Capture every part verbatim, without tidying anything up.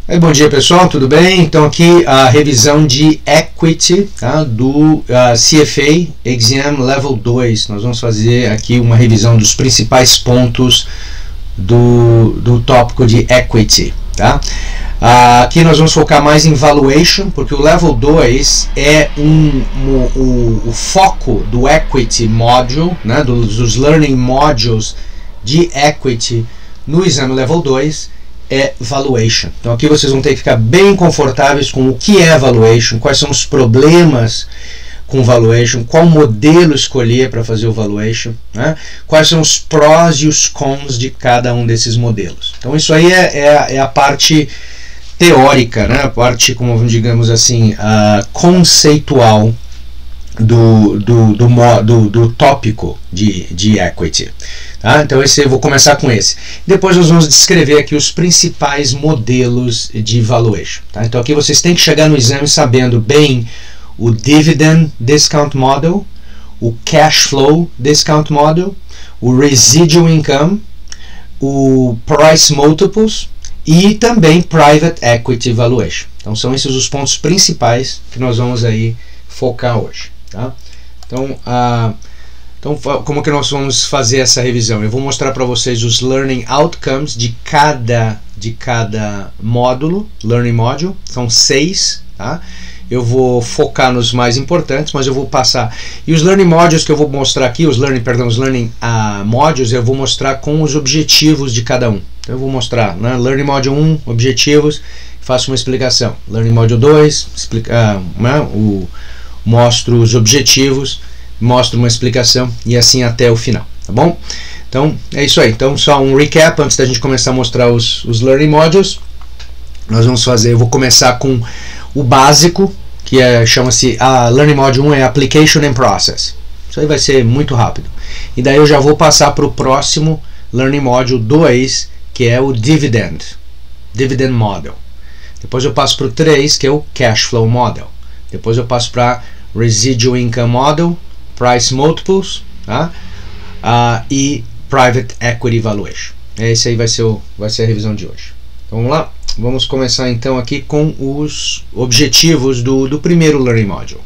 É, bom dia pessoal, tudo bem? Então aqui a revisão de Equity, tá? do uh, C F A Exam Level dois. Nós vamos fazer aqui uma revisão dos principais pontos do, do tópico de Equity. Tá? Uh, aqui nós vamos focar mais em Valuation, porque o Level dois é um, um, um, o foco do Equity Module, né? dos, dos Learning Modules de Equity no exame Level dois. É Valuation. Então aqui vocês vão ter que ficar bem confortáveis com o que é Valuation, quais são os problemas com Valuation, qual modelo escolher para fazer o Valuation, né? Quais são os prós e os cons de cada um desses modelos. Então isso aí é, é, a, é a parte teórica, né? A parte, como digamos assim, uh, conceitual do, do, do, do, do tópico de, de Equity. Tá? Então esse, eu vou começar com esse. Depois nós vamos descrever aqui os principais modelos de Valuation. Tá? Então aqui vocês têm que chegar no exame sabendo bem o Dividend Discount Model, o Cash Flow Discount Model, o Residual Income, o Price Multiples e também Private Equity Valuation. Então são esses os pontos principais que nós vamos aí focar hoje. Tá? Então a uh, Então, como que nós vamos fazer essa revisão? Eu vou mostrar para vocês os Learning Outcomes de cada, de cada módulo, Learning Module, são seis, tá? Eu vou focar nos mais importantes, mas eu vou passar. E os Learning Modules que eu vou mostrar aqui, os Learning, perdão, os Learning uh, Modules, eu vou mostrar com os objetivos de cada um. Então eu vou mostrar, né? Learning Module um, objetivos, faço uma explicação. Learning Module dois, explica, uh, né? o, mostro os objetivos, mostro uma explicação e assim até o final, tá bom? Então é isso aí. Então só um recap antes da gente começar a mostrar os, os Learning Modules. Nós vamos fazer, eu vou começar com o básico, que é, chama-se a Learning Module um, é Application and Process. Isso aí vai ser muito rápido. E daí eu já vou passar para o próximo Learning Module dois, que é o Dividend, Dividend Model. Depois eu passo para o três, que é o Cash Flow Model. Depois eu passo para Residual Income Model, Price Multiples, tá? uh, e Private Equity Valuation. Esse aí vai ser, o, vai ser a revisão de hoje. Então vamos lá, vamos começar então aqui com os objetivos do, do primeiro Learning Module.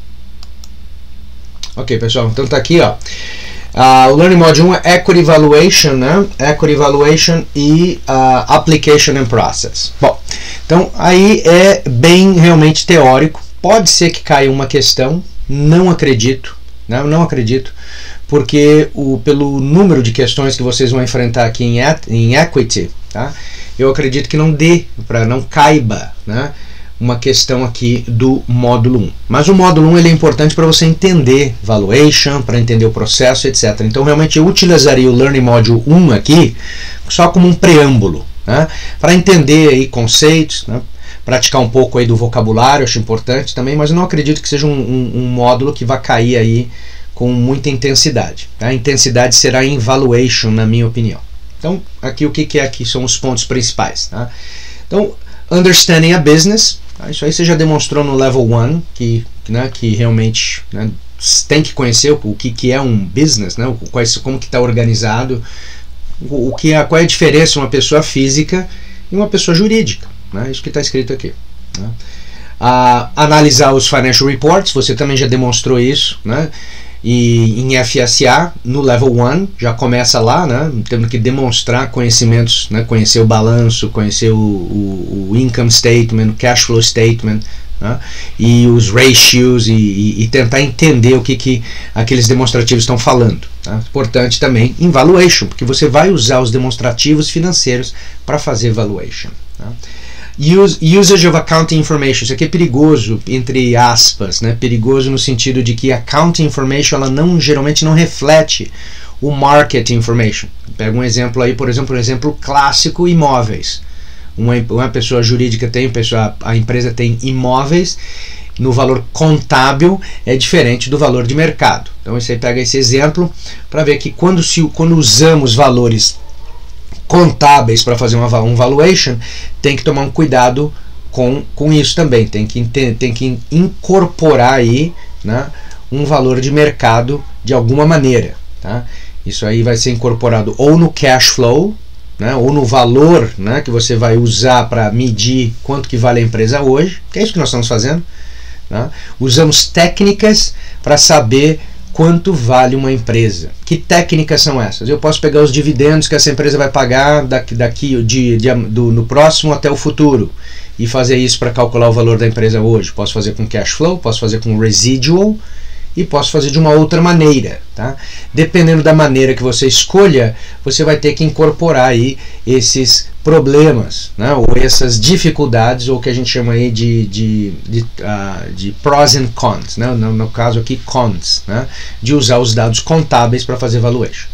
Ok pessoal, então tá aqui ó, uh, o Learning Module um é Equity Valuation, né? Equity Valuation e uh, Application and Process. Bom, então aí é bem realmente teórico, pode ser que caia uma questão, não acredito. Não, não acredito, porque o, pelo número de questões que vocês vão enfrentar aqui em, em Equity, tá? Eu acredito que não dê, para não caiba, né, uma questão aqui do módulo um. Mas o módulo um ele é importante para você entender Valuation, para entender o processo, etcétera. Então realmente eu utilizaria o Learning Module um aqui só como um preâmbulo, né, para entender aí conceitos, né, praticar um pouco aí do vocabulário, acho importante também, mas eu não acredito que seja um, um, um módulo que vai cair aí com muita intensidade. Tá? A intensidade será em Valuation, na minha opinião. Então, aqui o que, que é aqui são os pontos principais. Tá? Então, Understanding a Business, tá? Isso aí você já demonstrou no Level um, que, né, que realmente, né, tem que conhecer o, o que, que é um business, né, o, quais, como que está organizado, o, o que é, qual é a diferença de uma pessoa física e uma pessoa jurídica. Né, isso que está escrito aqui. Né. Ah, analisar os Financial Reports, você também já demonstrou isso, né, e em F S A, no Level um, já começa lá, né, tendo que demonstrar conhecimentos, né, conhecer o balanço, conhecer o, o, o Income Statement, o Cash Flow Statement, né, e os ratios, e, e, e tentar entender o que, que aqueles demonstrativos estão falando. Tá? Importante também em Valuation, porque você vai usar os demonstrativos financeiros para fazer Valuation. Tá? Use, usage of accounting information, isso aqui é perigoso, entre aspas, né? Perigoso no sentido de que accounting information ela não, geralmente não reflete o market information. Pega um exemplo aí, por exemplo, um exemplo clássico, imóveis. Uma, uma pessoa jurídica tem, pessoa, a empresa tem imóveis, no valor contábil é diferente do valor de mercado. Então você pega esse exemplo para ver que quando, se, quando usamos valores contábeis para fazer uma, um valuation, tem que tomar um cuidado com, com isso também, tem que, tem que incorporar aí, né, um valor de mercado de alguma maneira. Tá? Isso aí vai ser incorporado ou no cash flow, né, ou no valor, né, que você vai usar para medir quanto que vale a empresa hoje, que é isso que nós estamos fazendo, né? Usamos técnicas para saber quanto vale uma empresa. Que técnicas são essas? Eu posso pegar os dividendos que essa empresa vai pagar daqui, daqui de, de, do, no próximo até o futuro e fazer isso para calcular o valor da empresa hoje. Posso fazer com cash flow, posso fazer com residual e posso fazer de uma outra maneira, tá? Dependendo da maneira que você escolha, você vai ter que incorporar aí esses problemas, né? Ou essas dificuldades, ou o que a gente chama aí de, de, de, uh, de pros and cons, né? no, no caso aqui cons, né? De usar os dados contábeis para fazer valuation.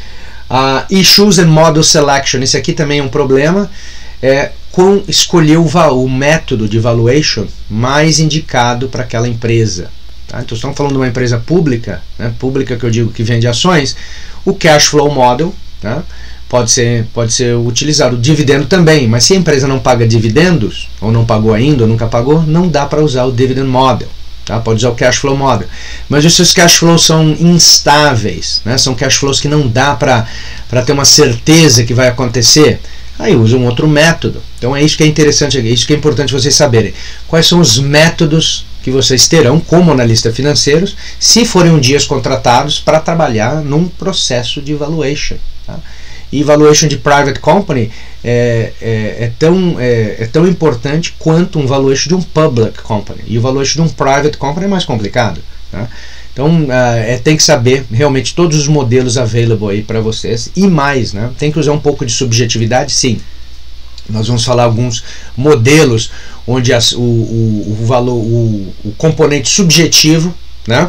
Uh, issues and model selection, esse aqui também é um problema, é com escolher o, o método de valuation mais indicado para aquela empresa. Tá? Então estamos falando de uma empresa pública, né? Pública que eu digo que vende ações, o cash flow model, tá? Pode ser, pode ser utilizado, o dividendo também, mas se a empresa não paga dividendos, ou não pagou ainda, ou nunca pagou, não dá para usar o dividend model, tá? Pode usar o cash flow model, mas os seus cash flows são instáveis, né? São cash flows que não dá para para ter uma certeza que vai acontecer, aí usa um outro método. Então é isso que é interessante, é isso que é importante vocês saberem, quais são os métodos que vocês terão como analistas financeiros, se forem um dia contratados para trabalhar num processo de valuation, tá? E valuation de private company é, é, é, tão, é, é tão importante quanto um valuation de um public company. E o valuation de um private company é mais complicado, tá? Então uh, é, tem que saber realmente todos os modelos available aí para vocês e mais, né? Tem que usar um pouco de subjetividade, sim. Nós vamos falar alguns modelos onde as, o, o, o valor, o, o componente subjetivo, né,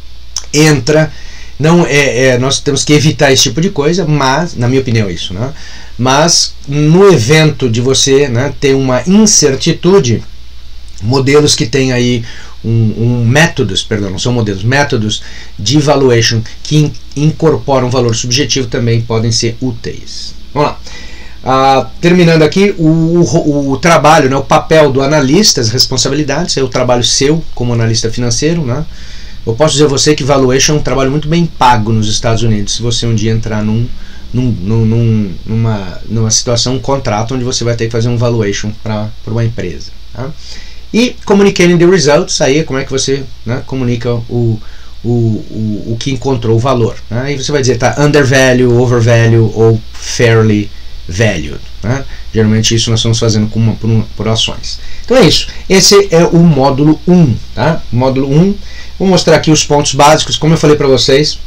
entra. Não é, é, nós temos que evitar esse tipo de coisa, mas, na minha opinião, é isso, né? Mas no evento de você, né, ter uma incertitude, modelos que tem aí um, um métodos, perdão, não são modelos, métodos de valuation que in, incorporam valor subjetivo também podem ser úteis. Vamos lá. Ah, terminando aqui, o, o, o trabalho, né, o papel do analista, as responsabilidades, é o trabalho seu como analista financeiro, né? Eu posso dizer a você que valuation é um trabalho muito bem pago nos Estados Unidos, se você um dia entrar num, num, num, numa, numa situação, um contrato onde você vai ter que fazer um valuation para uma empresa, tá? E communicating the results, aí como é que você, né, comunica o, o, o, o que encontrou o valor, né? Aí você vai dizer, tá, undervalue, overvalue ou fairly valued, né? Geralmente isso nós estamos fazendo com uma, por, uma, por ações. Então é isso, esse é o módulo um, tá? Módulo um, vou mostrar aqui os pontos básicos, como eu falei para vocês,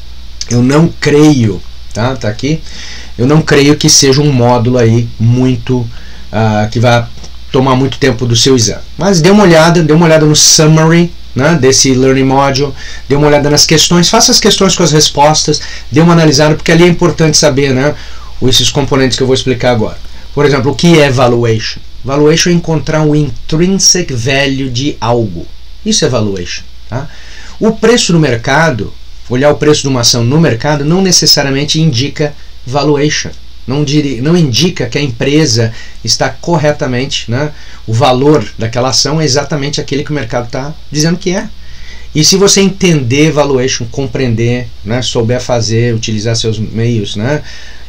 eu não creio, tá? Tá aqui, eu não creio que seja um módulo aí muito, uh, que vai tomar muito tempo do seu exame, mas dê uma olhada, dê uma olhada no summary, né, desse learning module, dê uma olhada nas questões, faça as questões com as respostas, dê uma analisada, porque ali é importante saber, né, esses componentes que eu vou explicar agora. Por exemplo, o que é valuation? Valuation é encontrar o intrinsic value de algo. Isso é valuation, tá? O preço no mercado, olhar o preço de uma ação no mercado, não necessariamente indica valuation. Não, diri, não indica que a empresa está corretamente, né? O valor daquela ação é exatamente aquele que o mercado está dizendo que é. E se você entender valuation, compreender, né, souber fazer, utilizar seus meios, né,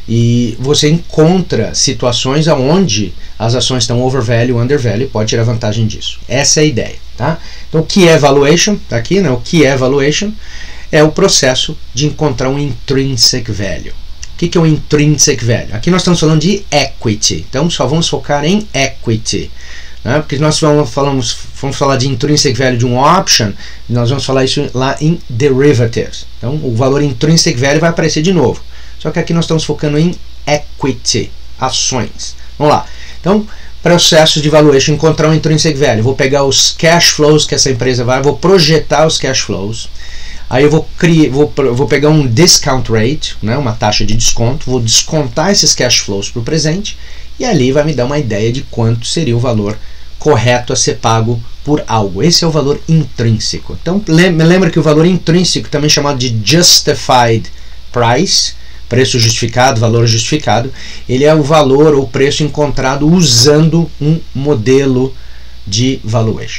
e você encontra situações onde as ações estão overvalue, undervalue, pode tirar vantagem disso. Essa é a ideia, tá? Então o que é valuation? Tá aqui, né? O que é valuation? É o processo de encontrar um intrinsic value. O que, que é o intrinsic value? Aqui nós estamos falando de equity, então só vamos focar em equity, né? Porque nós vamos, falamos, vamos falar de intrinsic value de um option, nós vamos falar isso lá em derivatives. Então o valor intrinsic value vai aparecer de novo. Só que aqui nós estamos focando em equity, ações. Vamos lá. Então, processo de valuation, encontrar um intrinsic value. Vou pegar os cash flows que essa empresa vai, vou projetar os cash flows. Aí eu vou, criar, vou, vou pegar um discount rate, né, uma taxa de desconto, vou descontar esses cash flows para o presente, e ali vai me dar uma ideia de quanto seria o valor correto a ser pago por algo. Esse é o valor intrínseco. Então, me lembra que o valor intrínseco, também chamado de justified price, preço justificado, valor justificado, ele é o valor ou preço encontrado usando um modelo de valuation.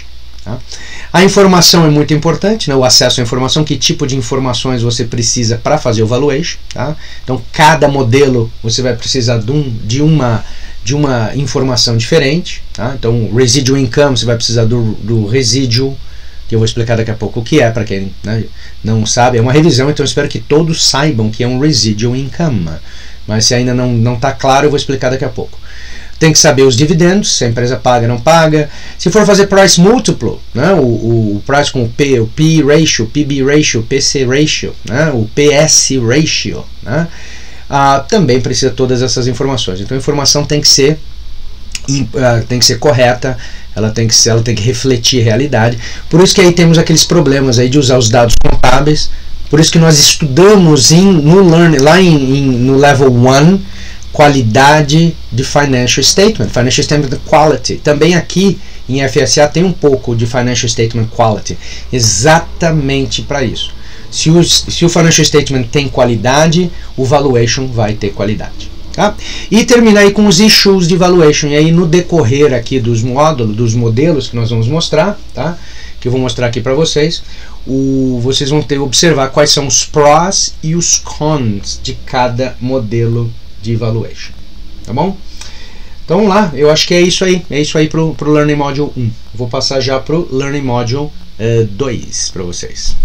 Tá? A informação é muito importante, né? O acesso à informação, que tipo de informações você precisa para fazer o valuation. Tá? Então, cada modelo você vai precisar de, um, de, uma, de uma informação diferente. Tá? Então, residual income, você vai precisar do, do residual, que eu vou explicar daqui a pouco o que é, para quem, né, não sabe. É uma revisão, então eu espero que todos saibam que é um residual income. Mas se ainda não está claro, eu vou explicar daqui a pouco. Tem que saber os dividendos, se a empresa paga ou não paga. Se for fazer price múltiplo, né, o, o, o price com o P, o P ratio, P B ratio, P C ratio, né, o P S ratio, né, ah, também precisa todas essas informações. Então a informação tem que ser, uh, tem que ser correta, ela tem que ser, ela tem que refletir a realidade. Por isso que aí temos aqueles problemas aí de usar os dados contábeis. Por isso que nós estudamos em, no learn, lá em, em, no level um, qualidade de financial statement, financial statement quality. Também aqui em F S A tem um pouco de financial statement quality, exatamente para isso. Se, os, se o financial statement tem qualidade, o valuation vai ter qualidade. Tá? E terminar aí com os issues de valuation. E aí no decorrer aqui dos módulos, dos modelos que nós vamos mostrar, tá? Que eu vou mostrar aqui para vocês, o, vocês vão ter que observar quais são os pros e os cons de cada modelo de valuation, tá bom? Então vamos lá, eu acho que é isso aí, é isso aí pro, pro Learning Module um. Vou passar já pro Learning Module uh, dois para vocês.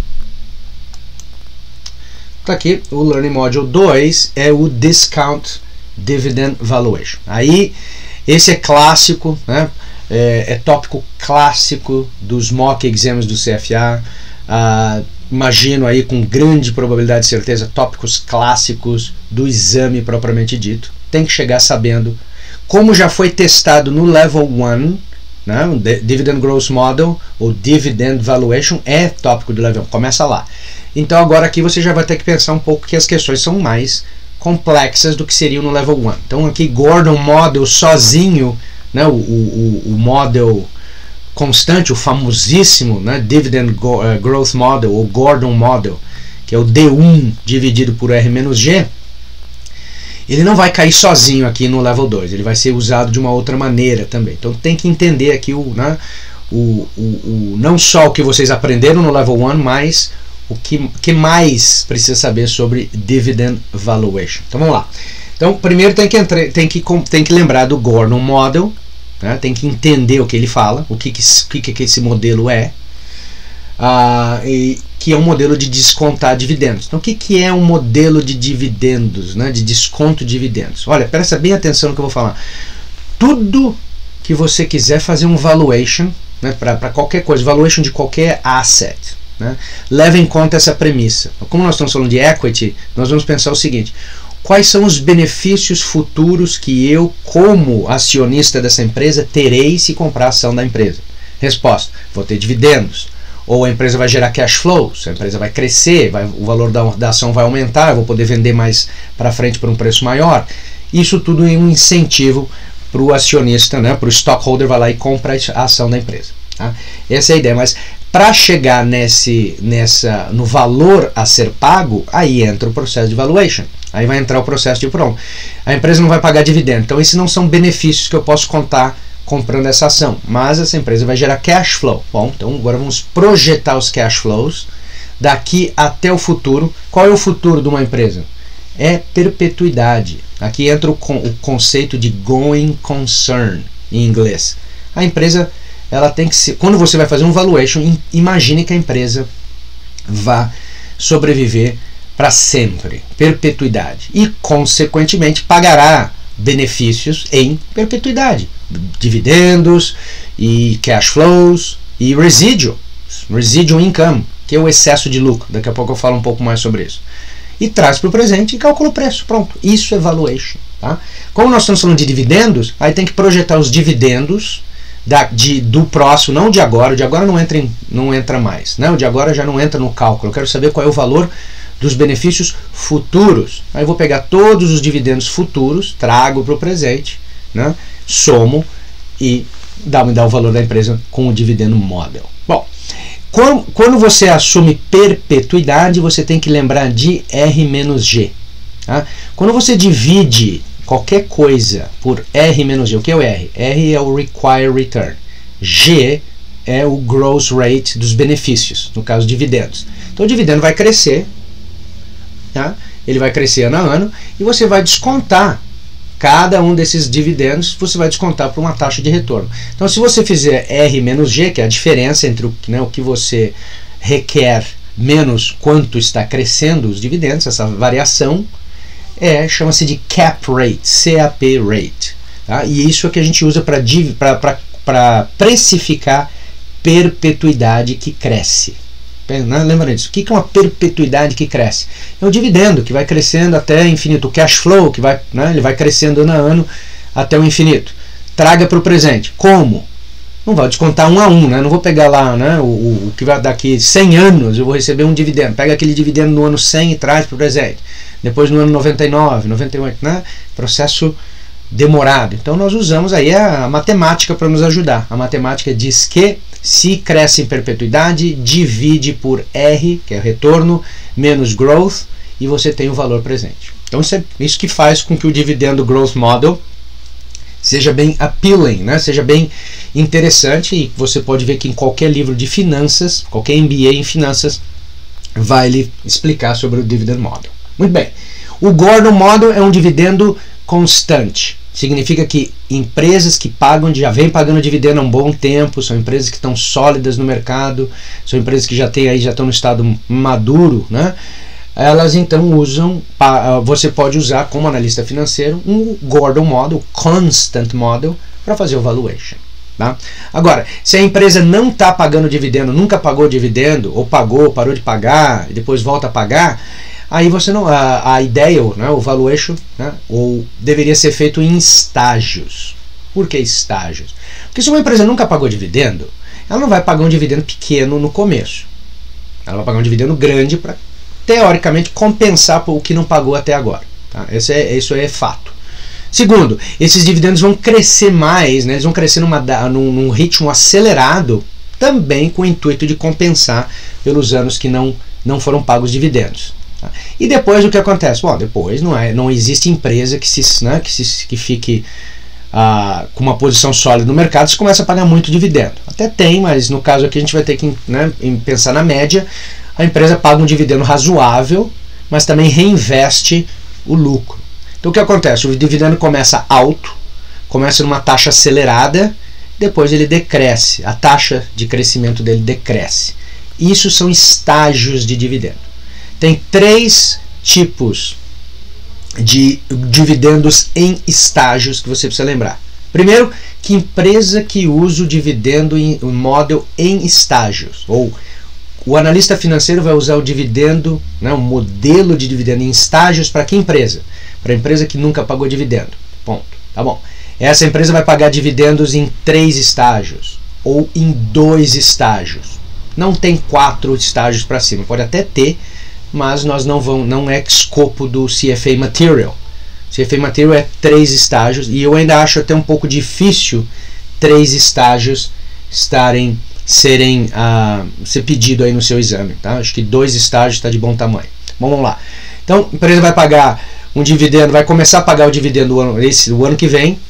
Tá aqui, o Learning Module dois é o Discount Dividend Valuation. Aí, esse é clássico, né? é, é tópico clássico dos mock exams do C F A. Uh, imagino aí com grande probabilidade e certeza tópicos clássicos do exame propriamente dito. Tem que chegar sabendo, como já foi testado no Level um, né, o Dividend Growth Model, ou Dividend Valuation, é tópico do Level um, começa lá. Então agora aqui você já vai ter que pensar um pouco que as questões são mais complexas do que seriam no Level um. Então aqui Gordon Model sozinho, né, o, o, o model constante, o famosíssimo, né, Dividend Growth Model, ou Gordon Model, que é o D um dividido por R menos G, ele não vai cair sozinho aqui no Level dois, ele vai ser usado de uma outra maneira também. Então tem que entender aqui o, né, o, o, o, não só o que vocês aprenderam no Level um, mas o que, que mais precisa saber sobre Dividend Valuation. Então vamos lá. Então primeiro tem que, entre, tem que, tem que lembrar do Gordon Model, né, tem que entender o que ele fala, o que, que, que, que esse modelo é, uh, e, que é um modelo de descontar dividendos. Então o que, que é um modelo de dividendos, né, de desconto de dividendos? Olha, presta bem atenção no que eu vou falar. Tudo que você quiser fazer um valuation, né, para qualquer coisa, valuation de qualquer asset, né, leva em conta essa premissa. Como nós estamos falando de equity, nós vamos pensar o seguinte: quais são os benefícios futuros que eu, como acionista dessa empresa, terei se comprar a ação da empresa? Resposta: vou ter dividendos. Ou a empresa vai gerar cash flows, a empresa vai crescer, vai, o valor da, da ação vai aumentar, eu vou poder vender mais para frente por um preço maior. Isso tudo é um incentivo para o acionista, né, para o stockholder, vai lá e compra a ação da empresa. Tá? Essa é a ideia, mas para chegar nesse, nessa, no valor a ser pago, aí entra o processo de valuation. Aí vai entrar o processo de pronto. A empresa não vai pagar dividendo, então esses não são benefícios que eu posso contar comprando essa ação, mas essa empresa vai gerar cash flow. Bom, então agora vamos projetar os cash flows daqui até o futuro. Qual é o futuro de uma empresa? É perpetuidade. Aqui entra o, con o conceito de going concern em inglês. A empresa, ela tem que ser, quando você vai fazer um valuation, imagine que a empresa vá sobreviver para sempre, perpetuidade, e consequentemente pagará benefícios em perpetuidade, dividendos e cash flows e residual, residual income, que é o excesso de lucro. Daqui a pouco eu falo um pouco mais sobre isso. E traz para o presente e calcula o preço. Pronto, isso é valuation. Tá? Como nós estamos falando de dividendos, aí tem que projetar os dividendos da, de, do próximo, não de agora. O de agora não entra, em, não entra mais. Né? O de agora já não entra no cálculo. Eu quero saber qual é o valor dos benefícios futuros. Aí eu vou pegar todos os dividendos futuros, trago para o presente, né, somo e dá, me dá o valor da empresa com o dividendo model. Bom, quando, quando você assume perpetuidade, você tem que lembrar de R menos G. Tá? Quando você divide qualquer coisa por R menos G, o que é o R? R é o Required Return. G é o gross rate dos benefícios, no caso dividendos. Então o dividendo vai crescer, tá? Ele vai crescer ano a ano, e você vai descontar cada um desses dividendos, você vai descontar por uma taxa de retorno. Então se você fizer R menos G, que é a diferença entre o, né, o que você requer menos quanto está crescendo os dividendos, essa variação, é, chama-se de cap rate, C A P rate. Tá? E isso é que a gente usa para precificar perpetuidade que cresce. Lembra disso? O que é uma perpetuidade que cresce? É o dividendo que vai crescendo até infinito, o cash flow que vai, né, ele vai crescendo ano a ano até o infinito. Traga para o presente. Como? Não vai descontar um a um, né? Não vou pegar lá, né, o, o que vai daqui cem anos eu vou receber um dividendo. Pega aquele dividendo no ano cem e traz para o presente. Depois no ano noventa e nove, noventa e oito, né? Processo demorado. Então nós usamos aí a matemática para nos ajudar. A matemática diz que se cresce em perpetuidade, divide por R, que é o retorno, menos growth, e você tem o valor presente. Então isso é isso que faz com que o dividendo growth model seja bem appealing, né? Seja bem interessante, e você pode ver que em qualquer livro de finanças, qualquer M B A em finanças, vai lhe explicar sobre o dividend model. Muito bem. O Gordon Model é um dividendo constante. Significa que empresas que pagam, já vêm pagando dividendo há um bom tempo, são empresas que estão sólidas no mercado, são empresas que já têm aí, já estão no estado maduro, né? Elas então usam, você pode usar como analista financeiro um Gordon Model, Constant Model, para fazer o valuation. Tá? Agora, se a empresa não está pagando dividendo, nunca pagou dividendo, ou pagou, parou de pagar, e depois volta a pagar, aí você não, a, a ideia, né, o valuation, né, ou deveria ser feito em estágios. Por que estágios? Porque se uma empresa nunca pagou dividendo, ela não vai pagar um dividendo pequeno no começo. Ela vai pagar um dividendo grande para, teoricamente, compensar por o que não pagou até agora. Tá? Esse é, isso é fato. Segundo, esses dividendos vão crescer mais, né, eles vão crescer numa, num, num ritmo acelerado, também com o intuito de compensar pelos anos que não, não foram pagos dividendos. Tá? E depois o que acontece? Bom, depois não, é, não existe empresa que, se, né, que, se, que fique ah, com uma posição sólida no mercado, você começa a pagar muito dividendo. Até tem, mas no caso aqui a gente vai ter que, né, pensar na média. A empresa paga um dividendo razoável, mas também reinveste o lucro. Então o que acontece? O dividendo começa alto, começa numa taxa acelerada, depois ele decresce, a taxa de crescimento dele decresce. Isso são estágios de dividendo. Tem três tipos de dividendos em estágios que você precisa lembrar. Primeiro, que empresa que usa o dividendo em um model em estágios, ou o analista financeiro vai usar o dividendo, né, um modelo de dividendo em estágios para que empresa? Para a empresa que nunca pagou dividendo. Ponto. Tá bom. Essa empresa vai pagar dividendos em três estágios ou em dois estágios. Não tem quatro estágios para cima. Pode até ter, mas nós não vamos, não é escopo do C F A Material. C F A Material é três estágios, e eu ainda acho até um pouco difícil três estágios estarem serem ah, ser pedido aí no seu exame, tá? Acho que dois estágios está de bom tamanho. Bom, vamos lá. Então, a empresa vai pagar um dividendo, vai começar a pagar o dividendo o ano, esse, o ano que vem,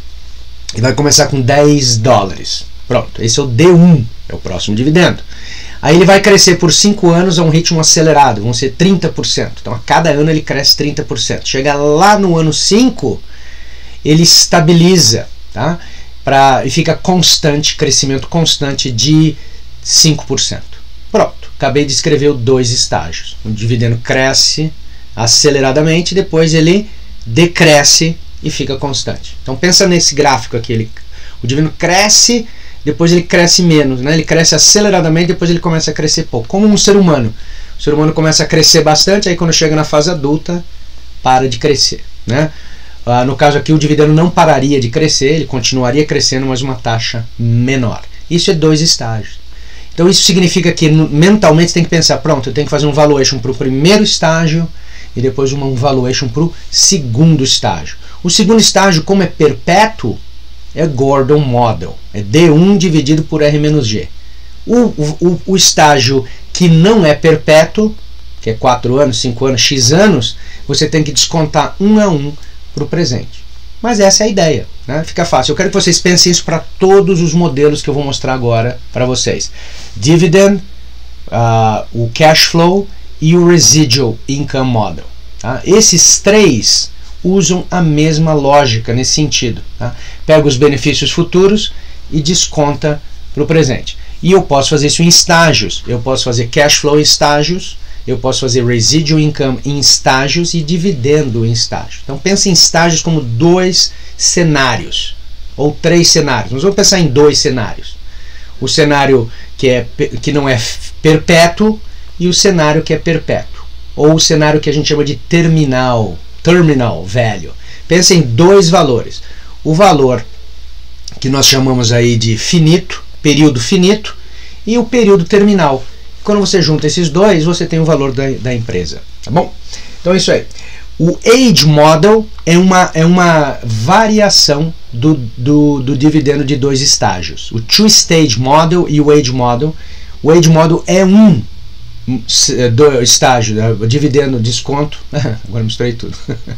e vai começar com dez dólares. Pronto, esse é o D um, é o próximo dividendo. Aí ele vai crescer por cinco anos a um ritmo acelerado, vão ser trinta por cento. Então a cada ano ele cresce trinta por cento. Chega lá no ano cinco, ele estabiliza, tá? Pra, e fica constante, crescimento constante de cinco por cento. Pronto, acabei de escrever dois estágios. O dividendo cresce aceleradamente, depois ele decresce e fica constante. Então pensa nesse gráfico aqui, ele, o dividendo cresce, depois ele cresce menos, né? Ele cresce aceleradamente, depois ele começa a crescer pouco, como um ser humano. O ser humano começa a crescer bastante, aí quando chega na fase adulta, para de crescer, né? Ah, no caso aqui o dividendo não pararia de crescer, ele continuaria crescendo, mas uma taxa menor. Isso é dois estágios. Então isso significa que mentalmente você tem que pensar, pronto, eu tenho que fazer um valuation para o primeiro estágio e depois um valuation para o segundo estágio. O segundo estágio, como é perpétuo, é Gordon Model, é D um dividido por R menos G. O, o, o estágio que não é perpétuo, que é quatro anos, cinco anos, X anos, você tem que descontar um a um para o presente. mas essa é a ideia, né? Fica fácil. Eu quero que vocês pensem isso para todos os modelos que eu vou mostrar agora para vocês. Dividend, uh, o cash flow e o residual income model. Tá? Esses três usam a mesma lógica nesse sentido. Tá? Pega os benefícios futuros e desconta para o presente. E eu posso fazer isso em estágios. Eu posso fazer cash flow em estágios, eu posso fazer residual income em estágios e dividendo em estágios. Então pense em estágios como dois cenários, ou três cenários. Nós vamos pensar em dois cenários. O cenário que, é, que não é perpétuo e o cenário que é perpétuo. Ou o cenário que a gente chama de terminal, terminal value. Pensa em dois valores. O valor que nós chamamos aí de finito, período finito, e o período terminal. Quando você junta esses dois, você tem o valor da, da empresa. Tá bom? Então é isso aí. O age model é uma, é uma variação do, do, do dividendo de dois estágios. O two-stage model e o age model. O age model é um do estágio, né? Dividendo, desconto. Agora misturei tudo.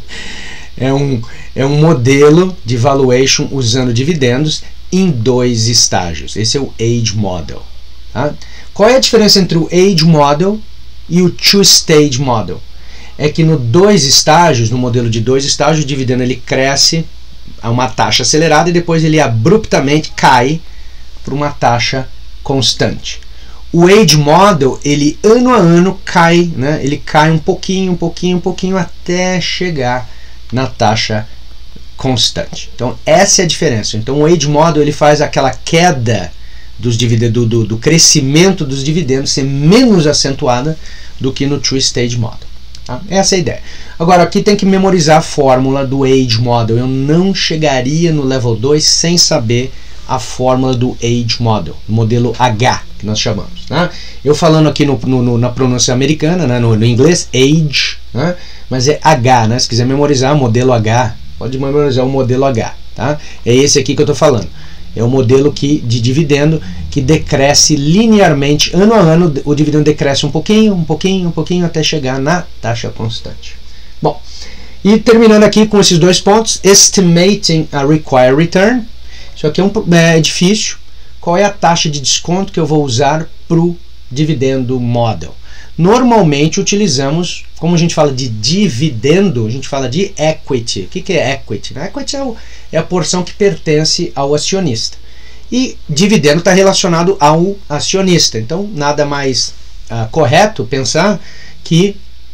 É um, é um modelo de valuation usando dividendos em dois estágios. Esse é o age model. Tá? Qual é a diferença entre o age model e o two-stage model? É que no dois estágios, no modelo de dois estágios, o dividendo ele cresce a uma taxa acelerada e depois ele abruptamente cai para uma taxa constante. O age model, ele ano a ano cai, né? Ele cai um pouquinho, um pouquinho, um pouquinho até chegar na taxa constante. Então essa é a diferença. Então o age model ele faz aquela queda dos dividendos, do, do crescimento dos dividendos ser menos acentuada do que no two-stage model. Tá? Essa é a ideia. Agora aqui tem que memorizar a fórmula do age model. Eu não chegaria no level dois sem saber a fórmula do age model, modelo H, que nós chamamos. Né? Eu falando aqui no, no, na pronúncia americana, né? no, no inglês, age, né? Mas é H, né? Se quiser memorizar o modelo H, pode memorizar o modelo H. Tá? É esse aqui que eu estou falando. É o modelo que, de dividendo que decresce linearmente, ano a ano, o dividendo decresce um pouquinho, um pouquinho, um pouquinho, até chegar na taxa constante. Bom, e terminando aqui com esses dois pontos, estimating a required return. Isso aqui é, um, é difícil. Qual é a taxa de desconto que eu vou usar para o dividendo model? Normalmente utilizamos, como a gente fala de dividendo, a gente fala de equity. O que, que é equity? Equity é, o, é a porção que pertence ao acionista. E dividendo está relacionado ao acionista. Então, nada mais uh, correto pensar que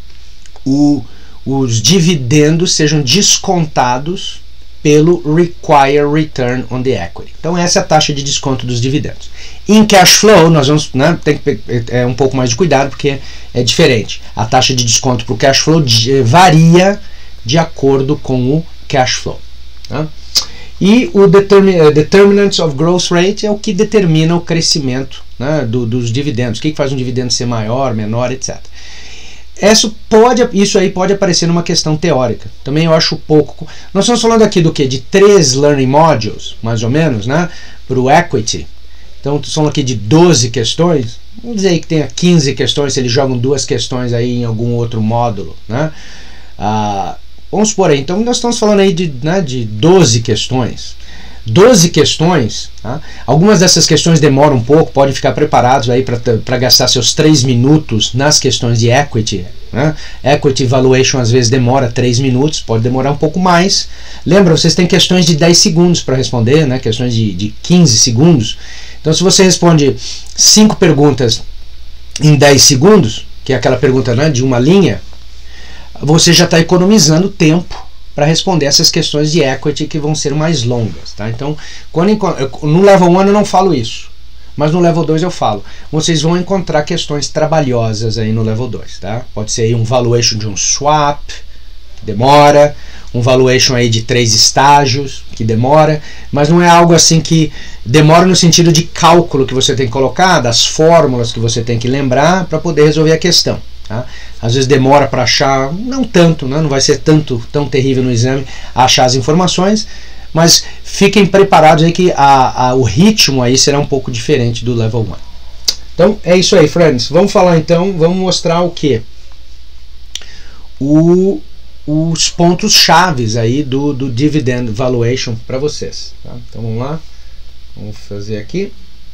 o, os dividendos sejam descontados pelo required return on the equity. Então essa é a taxa de desconto dos dividendos. Em cash flow, nós vamos, né, tem que é um pouco mais de cuidado porque é diferente. A taxa de desconto para o cash flow varia de acordo com o cash flow. Tá? E o determin, determinants of growth rate é o que determina o crescimento, né, do, dos dividendos. O que, que faz um dividendo ser maior, menor, etcétera. Isso, pode, isso aí pode aparecer numa questão teórica. Também eu acho pouco. Nós estamos falando aqui do que? De três learning modules, mais ou menos, né? Para o equity. Então, estamos falando aqui de doze questões. Vamos dizer aí que tenha quinze questões, se eles jogam duas questões aí em algum outro módulo, né? Ah, vamos supor aí, então nós estamos falando aí de, né, de doze questões. doze questões, tá? Algumas dessas questões demoram um pouco, podem ficar preparados aí para gastar seus três minutos nas questões de equity, né? Equity valuation às vezes demora três minutos, pode demorar um pouco mais. Lembra, vocês têm questões de dez segundos para responder, né? Questões de, de quinze segundos. Então se você responde cinco perguntas em dez segundos, que é aquela pergunta, né, de uma linha, você já está economizando tempo para responder essas questões de equity que vão ser mais longas. Tá? Então, quando, no level um eu não falo isso, mas no level dois eu falo. Vocês vão encontrar questões trabalhosas aí no level dois. Tá? Pode ser aí um valuation de um swap, que demora, um valuation aí de três estágios, que demora, mas não é algo assim que demora no sentido de cálculo que você tem que colocar, das fórmulas que você tem que lembrar para poder resolver a questão. Tá? Às vezes demora para achar, não tanto, né? Não vai ser tanto, tão terrível no exame achar as informações, mas fiquem preparados aí que a, a, o ritmo aí será um pouco diferente do level um. Então é isso aí, friends. Vamos falar então, vamos mostrar o que? O os pontos chaves aí do, do dividend valuation para vocês, tá? Então vamos lá, vamos fazer aqui.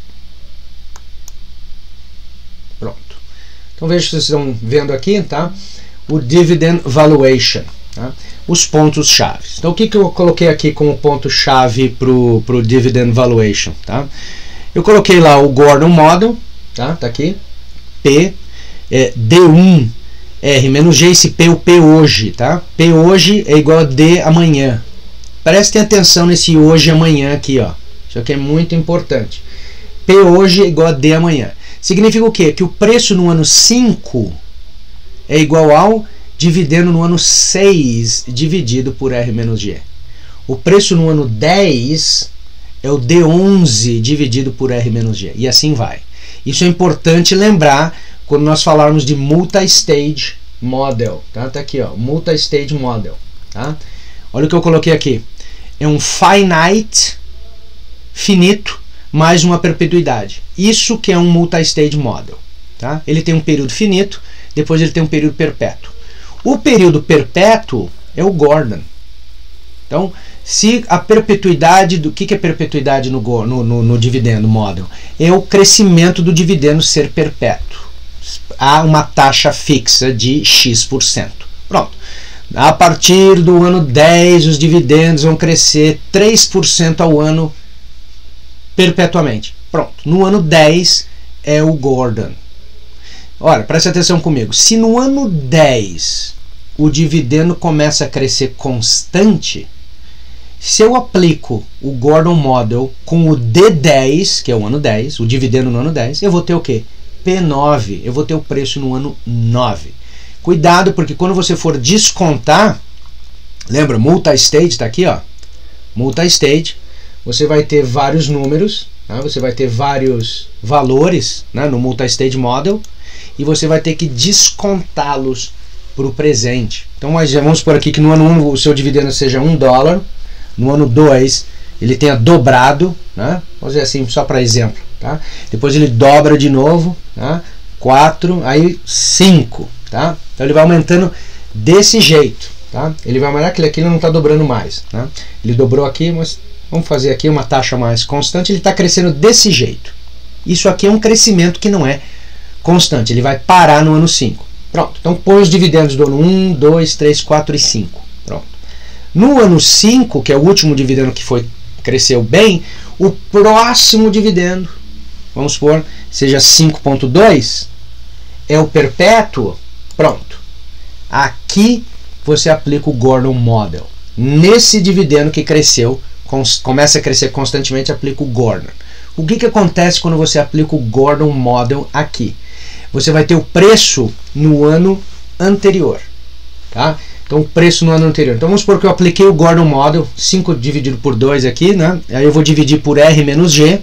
Pronto. Então veja se vocês estão vendo aqui, tá? O dividend valuation, tá? Os pontos chaves. Então o que, que eu coloquei aqui como ponto chave para o dividend valuation, tá? Eu coloquei lá o Gordon Model, tá? Tá aqui, P, é, D um R menos G, esse P, o P hoje, tá? P hoje é igual a D amanhã. Prestem atenção nesse hoje e amanhã aqui, ó. Isso aqui é muito importante. P hoje é igual a D amanhã. Significa o quê? Que o preço no ano cinco é igual ao dividendo no ano seis dividido por R menos G. O preço no ano dez é o D onze dividido por R menos G. E assim vai. Isso é importante lembrar quando nós falarmos de multi-stage model, tá? Tá aqui, ó, multi-stage model, tá? Olha o que eu coloquei aqui. É um finite, finito, mais uma perpetuidade. Isso que é um multi-stage model, tá? Ele tem um período finito, depois ele tem um período perpétuo. O período perpétuo é o Gordon. Então, se a perpetuidade, do que, que é perpetuidade no, no, no, no dividendo model? É o crescimento do dividendo ser perpétuo. Há uma taxa fixa de X por cento. Pronto. A partir do ano dez, os dividendos vão crescer três por cento ao ano perpetuamente. Pronto. No ano dez é o Gordon. Olha, preste atenção comigo. Se no ano dez o dividendo começa a crescer constante, se eu aplico o Gordon Model com o D dez, que é o ano dez, o dividendo no ano dez, eu vou ter o quê? P nove, eu vou ter o preço no ano nove. Cuidado, porque quando você for descontar, lembra, multi-stage está aqui, ó, multi-stage, você vai ter vários números, tá? Você vai ter vários valores, né, no multi-stage model, e você vai ter que descontá-los para o presente. Então vamos por aqui que no ano um o seu dividendo seja um dólar, no ano dois ele tenha dobrado, né? Vamos dizer assim, só para exemplo, tá? Depois ele dobra de novo, tá? quatro, aí cinco, tá? Então ele vai aumentando desse jeito, tá? Ele vai aumentar, aquele aqui ele não está dobrando mais, né? Ele dobrou aqui, mas vamos fazer aqui uma taxa mais constante, ele está crescendo desse jeito. Isso aqui é um crescimento que não é constante, ele vai parar no ano cinco. Pronto, então põe os dividendos do ano um, dois, três, quatro e cinco. Pronto. No ano cinco, que é o último dividendo que foi, cresceu bem, o próximo dividendo, vamos supor, seja cinco ponto dois, é o perpétuo. Pronto. Aqui você aplica o Gordon Model. Nesse dividendo que cresceu, começa a crescer constantemente, aplica o Gordon. O que, que acontece quando você aplica o Gordon Model aqui? Você vai ter o preço no ano anterior, tá? Então o preço no ano anterior. Então vamos supor que eu apliquei o Gordon Model, cinco dividido por dois aqui, né? Aí eu vou dividir por R menos G.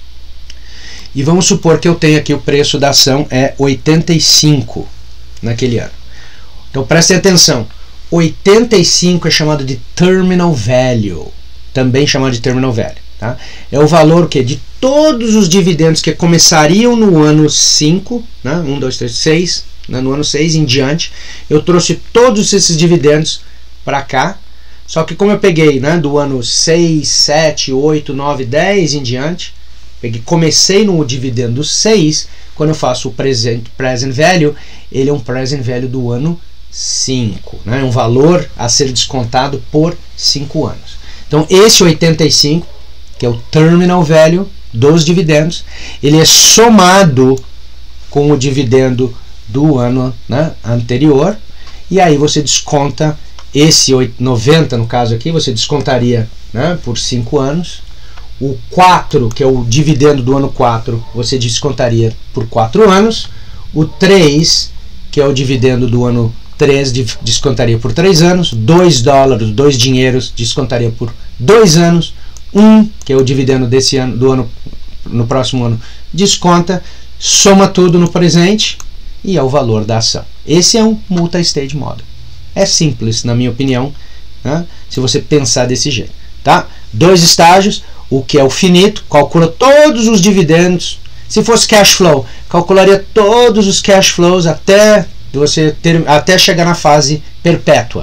E vamos supor que eu tenho aqui o preço da ação é oitenta e cinco naquele ano. Então prestem atenção. oitenta e cinco é chamado de Terminal Value, também chamado de Terminal Value, tá? É o valor que de todos os dividendos que começariam no ano cinco, né? um, dois, três, seis, né? No ano seis em diante, eu trouxe todos esses dividendos para cá, só que como eu peguei, né, do ano seis, sete, oito, nove, dez em diante, peguei, comecei no dividendo seis, quando eu faço o present, present value, ele é um present value do ano cinco, né? É um valor a ser descontado por cinco anos. Então esse oitenta e cinco, que é o Terminal Value dos dividendos, ele é somado com o dividendo do ano, né, anterior, e aí você desconta esse noventa, no caso aqui, você descontaria, né, por cinco anos. O quatro, que é o dividendo do ano quatro, você descontaria por quatro anos. O três, que é o dividendo do ano três, descontaria por três anos. dois dólares, dois dinheiros, descontaria por dois anos. um, que é o dividendo desse ano, do ano, no próximo ano, desconta, soma tudo no presente e é o valor da ação. Esse é um multi-stage model. É simples, na minha opinião, né, se você pensar desse jeito, tá? Dois estágios, o que é o finito, calcula todos os dividendos. Se fosse cash flow, calcularia todos os cash flows até você ter, até chegar na fase perpétua.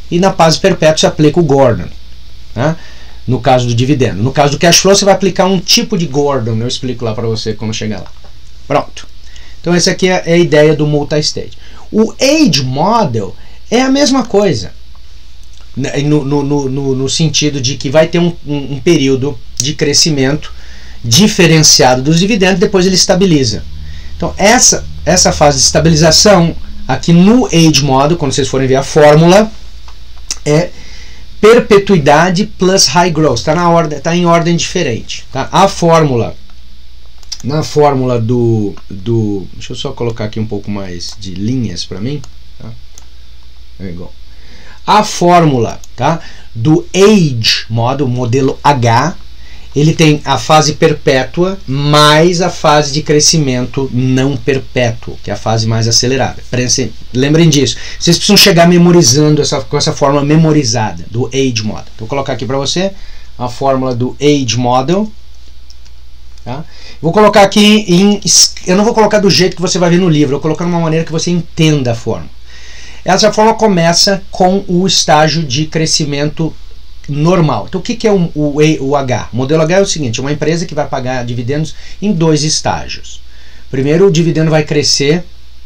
e na fase perpétua você aplica o Gordon, né? No caso do dividendo. No caso do cash flow você vai aplicar um tipo de Gordon, eu explico lá para você quando chegar lá. Pronto. Então essa aqui é a ideia do multi-stage. O age model é a mesma coisa, no, no, no, no sentido de que vai ter um, um, um período de crescimento diferenciado dos dividendos, depois ele estabiliza. Então essa, essa fase de estabilização aqui no age model, quando vocês forem ver a fórmula, é perpetuidade plus high growth. Está na ordem, tá em ordem diferente. Tá? A fórmula, na fórmula do, do, deixa eu só colocar aqui um pouco mais de linhas para mim. Tá? É igual. A fórmula, tá, do age model, modelo H, ele tem a fase perpétua mais a fase de crescimento não perpétuo, que é a fase mais acelerada. Lembrem disso. Vocês precisam chegar memorizando essa, com essa fórmula memorizada do age model. Vou colocar aqui para você a fórmula do age model. Tá? Vou colocar aqui em... Eu não vou colocar do jeito que você vai ver no livro, eu vou colocar de uma maneira que você entenda a fórmula. Essa fórmula começa com o estágio de crescimento normal. Então o que, que é o, o, o H? O modelo H é o seguinte, é uma empresa que vai pagar dividendos em dois estágios. Primeiro, o dividendo vai crescer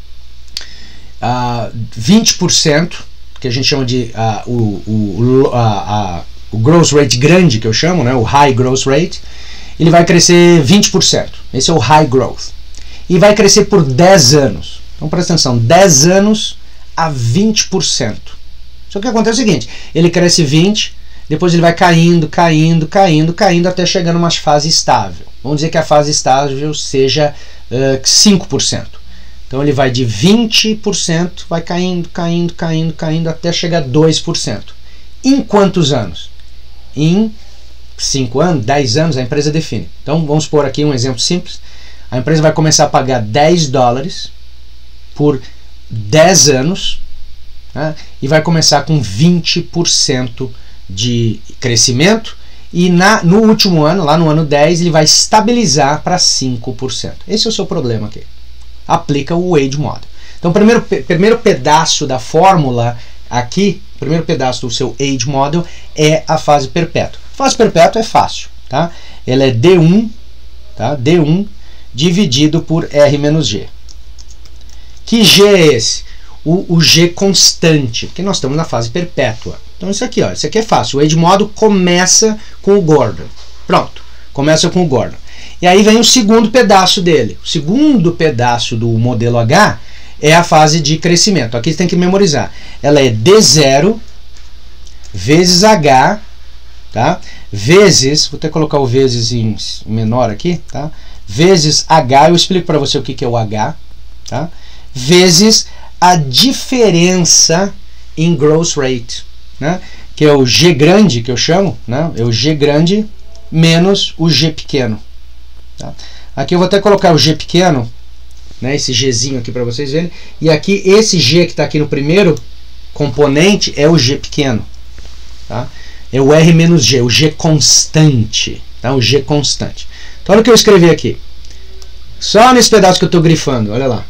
uh, vinte por cento, que a gente chama de uh, o, o, a, a, o growth rate grande, que eu chamo, né, o high growth rate. Ele vai crescer vinte por cento. Esse é o high growth. E vai crescer por dez anos. Então presta atenção, dez anos a vinte por cento. Só que acontece o seguinte, ele cresce vinte por cento, depois ele vai caindo, caindo, caindo, caindo, até chegar numa fase estável. Vamos dizer que a fase estável seja uh, cinco por cento. Então ele vai de vinte por cento, vai caindo, caindo, caindo, caindo, até chegar a dois por cento. Em quantos anos? Em cinco anos, dez anos, a empresa define. Então vamos pôr aqui um exemplo simples. A empresa vai começar a pagar dez dólares por dez anos, né, e vai começar com vinte por cento de crescimento, e na, no último ano, lá no ano dez, ele vai estabilizar para cinco por cento. Esse é o seu problema aqui. Aplica o age model. Então, o primeiro, primeiro pedaço da fórmula aqui, o primeiro pedaço do seu age model é a fase perpétua. A fase perpétua é fácil, tá? Ela é D um, tá? D um dividido por R menos G. Que G é esse? O, o G constante, porque nós estamos na fase perpétua. Então isso aqui, ó, isso aqui é fácil. O age model começa com o Gordon. Pronto, começa com o Gordon. E aí vem o segundo pedaço dele. O segundo pedaço do modelo H é a fase de crescimento. Aqui você tem que memorizar. Ela é D zero vezes H, tá? Vezes, vou até colocar o vezes em menor aqui, tá? Vezes H, eu explico para você o que, que é o H, tá? Vezes a diferença em growth rate, né? Que é o G grande, que eu chamo, né? É o G grande menos o G pequeno. Tá? Aqui eu vou até colocar o G pequeno, né? Esse Gzinho aqui para vocês verem. E aqui esse G que está aqui no primeiro componente é o G pequeno. Tá? É o R menos G, o G constante. Tá? O G constante. Então olha o que eu escrevi aqui. Só nesse pedaço que eu estou grifando, olha lá.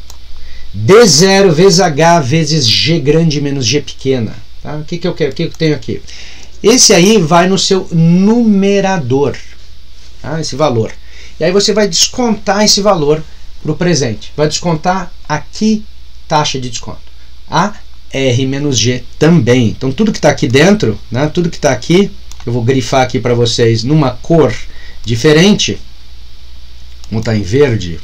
D zero vezes H vezes G grande menos G pequena. Tá? O que, que eu quero? O que eu tenho aqui? Esse aí vai no seu numerador. Tá? Esse valor. E aí você vai descontar esse valor para o presente. Vai descontar aqui taxa de desconto. A R menos G também. Então tudo que está aqui dentro, né, tudo que está aqui, eu vou grifar aqui para vocês numa cor diferente. Vamos estar em verde.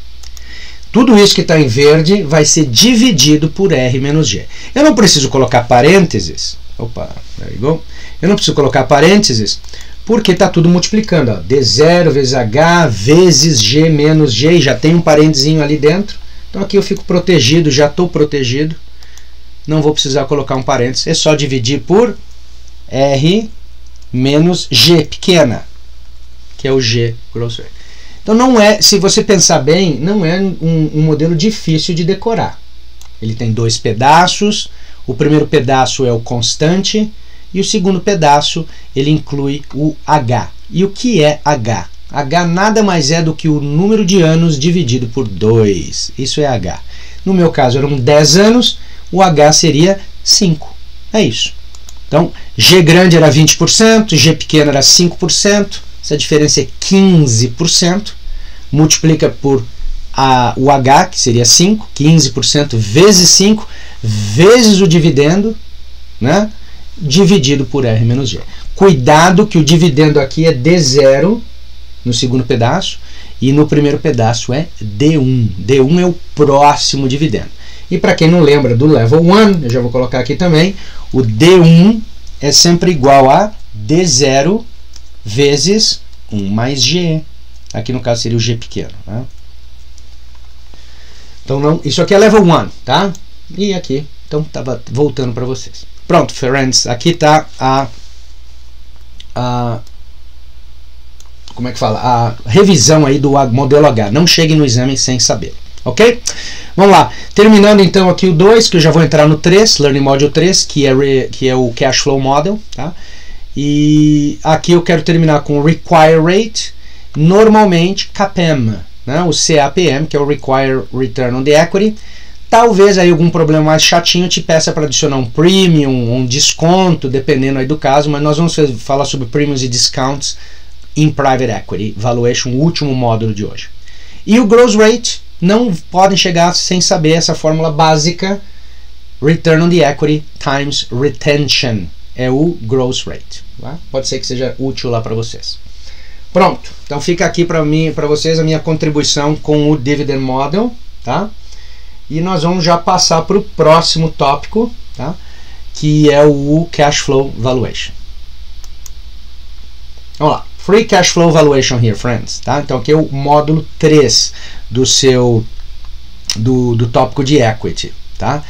Tudo isso que está em verde vai ser dividido por R menos G. Eu não preciso colocar parênteses. Opa, there you go. Eu não preciso colocar parênteses porque está tudo multiplicando. Ó. D zero vezes H vezes G menos G. E já tem um parênteses ali dentro. Então aqui eu fico protegido, já estou protegido. Não vou precisar colocar um parênteses. É só dividir por R menos G pequena, que é o G grosso. Então não é, se você pensar bem, não é um, um modelo difícil de decorar. Ele tem dois pedaços, o primeiro pedaço é o constante e o segundo pedaço ele inclui o H. E o que é H? H nada mais é do que o número de anos dividido por dois. Isso é H. No meu caso eram dez anos, o H seria cinco. É isso. Então, G grande era vinte por cento, G pequeno era cinco por cento, essa diferença é quinze por cento, multiplica por a, o H, que seria cinco, quinze por cento vezes cinco, vezes o dividendo, né, dividido por R menos G. Cuidado que o dividendo aqui é D zero no segundo pedaço, e no primeiro pedaço é D um. D um é o próximo dividendo. E para quem não lembra do level um, eu já vou colocar aqui também, o D um é sempre igual a D zero vezes um mais G. Aqui no caso seria o G pequeno. Tá? Então não, isso aqui é level um, tá? E aqui, então estava voltando para vocês. Pronto, friends, aqui está a, a como é que fala? A revisão aí do modelo H. Não chegue no exame sem saber. Ok? Vamos lá. Terminando então aqui o dois, que eu já vou entrar no três, Learning Module três, que é, re, que é o Cash Flow Model. Tá? E aqui eu quero terminar com o Require Rate, normalmente C A P M, né? O C A P M, que é o Require Return on the Equity. Talvez aí algum problema mais chatinho te peça para adicionar um premium, um desconto, dependendo aí do caso, mas nós vamos falar sobre premiums e discounts em Private Equity Valuation, o último módulo de hoje. E o Gross Rate, não podem chegar sem saber essa fórmula básica, Return on the Equity times Retention, é o Gross Rate. Tá? Pode ser que seja útil lá para vocês. Pronto, então fica aqui para mim, para vocês a minha contribuição com o Dividend Model, tá? E nós vamos já passar para o próximo tópico, tá? Que é o Cash Flow Valuation. Vamos lá. Free Cash Flow Valuation here, friends. Tá? Então aqui é o módulo três do seu do, do tópico de Equity. Tá?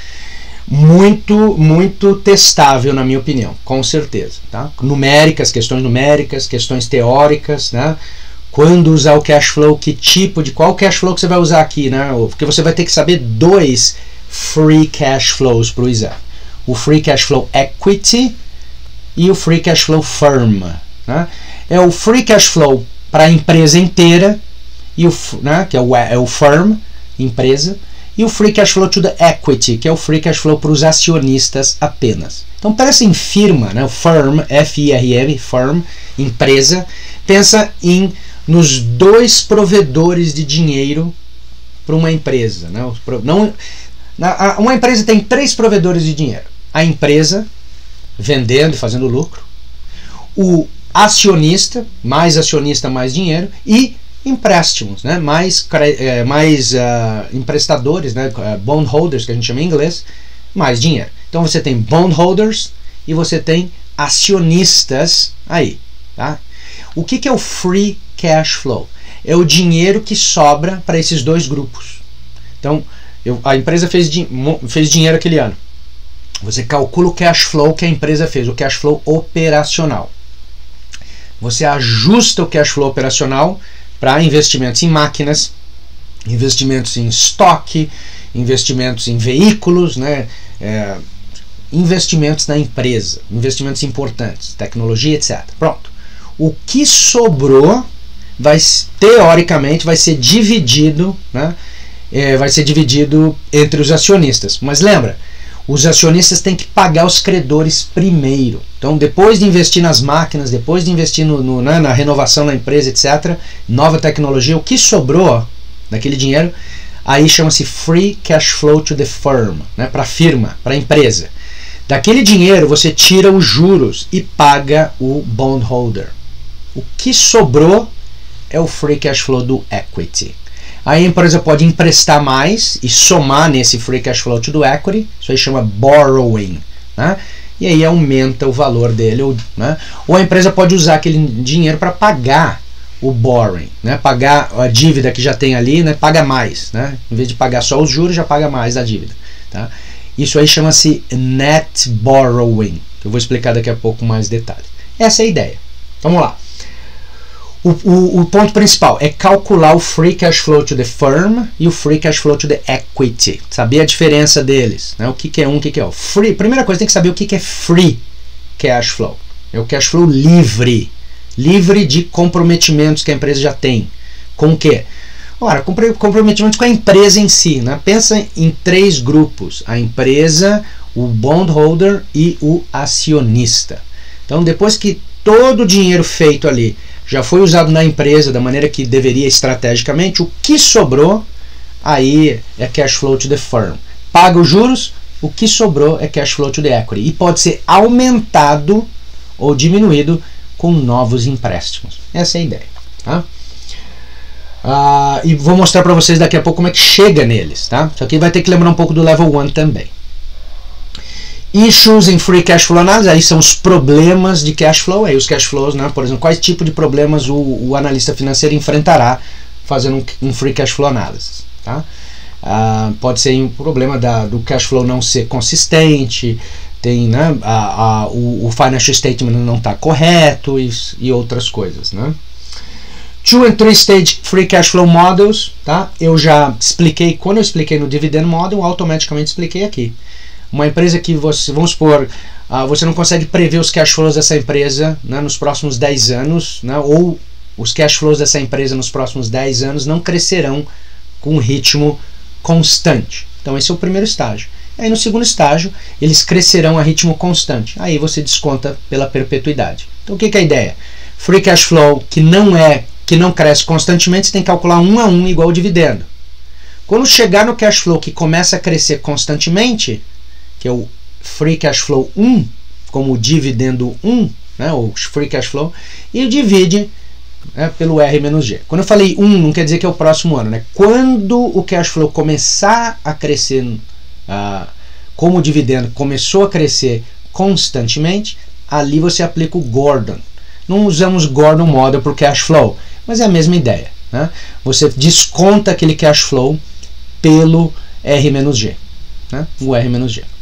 Muito, muito testável, na minha opinião, com certeza. Tá? Numéricas, questões numéricas, questões teóricas, né? Quando usar o cash flow, que tipo de qual cash flow que você vai usar aqui, né? Porque você vai ter que saber dois free cash flows para o exame: o free cash flow equity e o free cash flow firm. Né? É o free cash flow para a empresa inteira, e o, né, que é o, é o firm, empresa, e o free cash flow to the equity, que é o free cash flow para os acionistas apenas. Então pensa em firma, né, o firm, F I R M, firm, empresa, pensa em nos dois provedores de dinheiro para uma empresa. Né? Não, uma empresa tem três provedores de dinheiro: a empresa vendendo e fazendo lucro, o acionista, mais acionista, mais dinheiro, e empréstimos, né? mais, é, mais uh, emprestadores, né? Bondholders, que a gente chama em inglês, mais dinheiro. Então você tem bondholders e você tem acionistas aí. Tá? O que, que é o free cash flow? É o dinheiro que sobra para esses dois grupos. Então, eu, a empresa fez, din fez dinheiro aquele ano. Você calcula o cash flow que a empresa fez, o cash flow operacional. Você ajusta o cash flow operacional para investimentos em máquinas, investimentos em estoque, investimentos em veículos, né, é, investimentos na empresa, investimentos importantes, tecnologia, etcétera. Pronto. O que sobrou, vai, teoricamente, vai ser dividido, né, é, vai ser dividido entre os acionistas. Mas lembra, os acionistas têm que pagar os credores primeiro. Então, depois de investir nas máquinas, depois de investir no, no, né, na renovação da empresa, etcétera, nova tecnologia, o que sobrou daquele dinheiro, aí chama-se Free Cash Flow to the Firm, né, para a firma, para a empresa. Daquele dinheiro, você tira os juros e paga o bondholder. O que sobrou é o Free Cash Flow do Equity. Aí a empresa pode emprestar mais e somar nesse Free Cash Flow to the Equity, isso aí chama borrowing, né? E aí aumenta o valor dele, né? Ou a empresa pode usar aquele dinheiro para pagar o borrowing, né? Pagar a dívida que já tem ali, né? Paga mais, né? Em vez de pagar só os juros, já paga mais da dívida, tá? Isso aí chama-se net borrowing, que eu vou explicar daqui a pouco mais detalhes. Essa é a ideia. Vamos lá. O, o, o ponto principal é calcular o Free Cash Flow to the Firm e o Free Cash Flow to the Equity. Saber a diferença deles, né? O que, que é um, o que, que é o Free. Primeira coisa, tem que saber o que, que é Free Cash Flow. É o cash flow livre. Livre de comprometimentos que a empresa já tem. Com o quê? Ora, comprometimentos com a empresa em si, né? Pensa em três grupos: a empresa, o bondholder e o acionista. Então, depois que todo o dinheiro feito ali já foi usado na empresa da maneira que deveria estrategicamente, o que sobrou aí é cash flow to the firm. Paga os juros, o que sobrou é cash flow to the equity. E pode ser aumentado ou diminuído com novos empréstimos. Essa é a ideia. Tá? Ah, e vou mostrar para vocês daqui a pouco como é que chega neles. Tá? Isso aqui vai ter que lembrar um pouco do level um também. Issues em Free Cash Flow Analysis, aí são os problemas de cash flow, aí os cash flows, né? Por exemplo, quais tipos de problemas o, o analista financeiro enfrentará fazendo um, um Free Cash Flow Analysis. Tá? Ah, pode ser um problema da, do cash flow não ser consistente, tem, né, a, a, o, o financial statement não está correto e, e outras coisas. Né? Two and three stage Free Cash Flow Models, tá? Eu já expliquei, quando eu expliquei no Dividend Model, eu automaticamente expliquei aqui. Uma empresa que você, vamos supor, uh, você não consegue prever os cash flows dessa empresa, né, nos próximos dez anos, né, ou os cash flows dessa empresa nos próximos dez anos não crescerão com um ritmo constante. Então esse é o primeiro estágio. Aí no segundo estágio, eles crescerão a ritmo constante. Aí você desconta pela perpetuidade. Então o que, que é a ideia? Free Cash Flow que não é, que não cresce constantemente, você tem que calcular um a um igual ao dividendo. Quando chegar no cash flow que começa a crescer constantemente, que é o Free Cash Flow um, como o dividendo um, né, o Free Cash Flow, e divide, né, pelo R menos G. Quando eu falei um, não quer dizer que é o próximo ano. Né? Quando o cash flow começar a crescer, uh, como o dividendo começou a crescer constantemente, ali você aplica o Gordon. Não usamos Gordon Model para o cash flow, mas é a mesma ideia. Né? Você desconta aquele cash flow pelo R menos G. Né? O R menos G.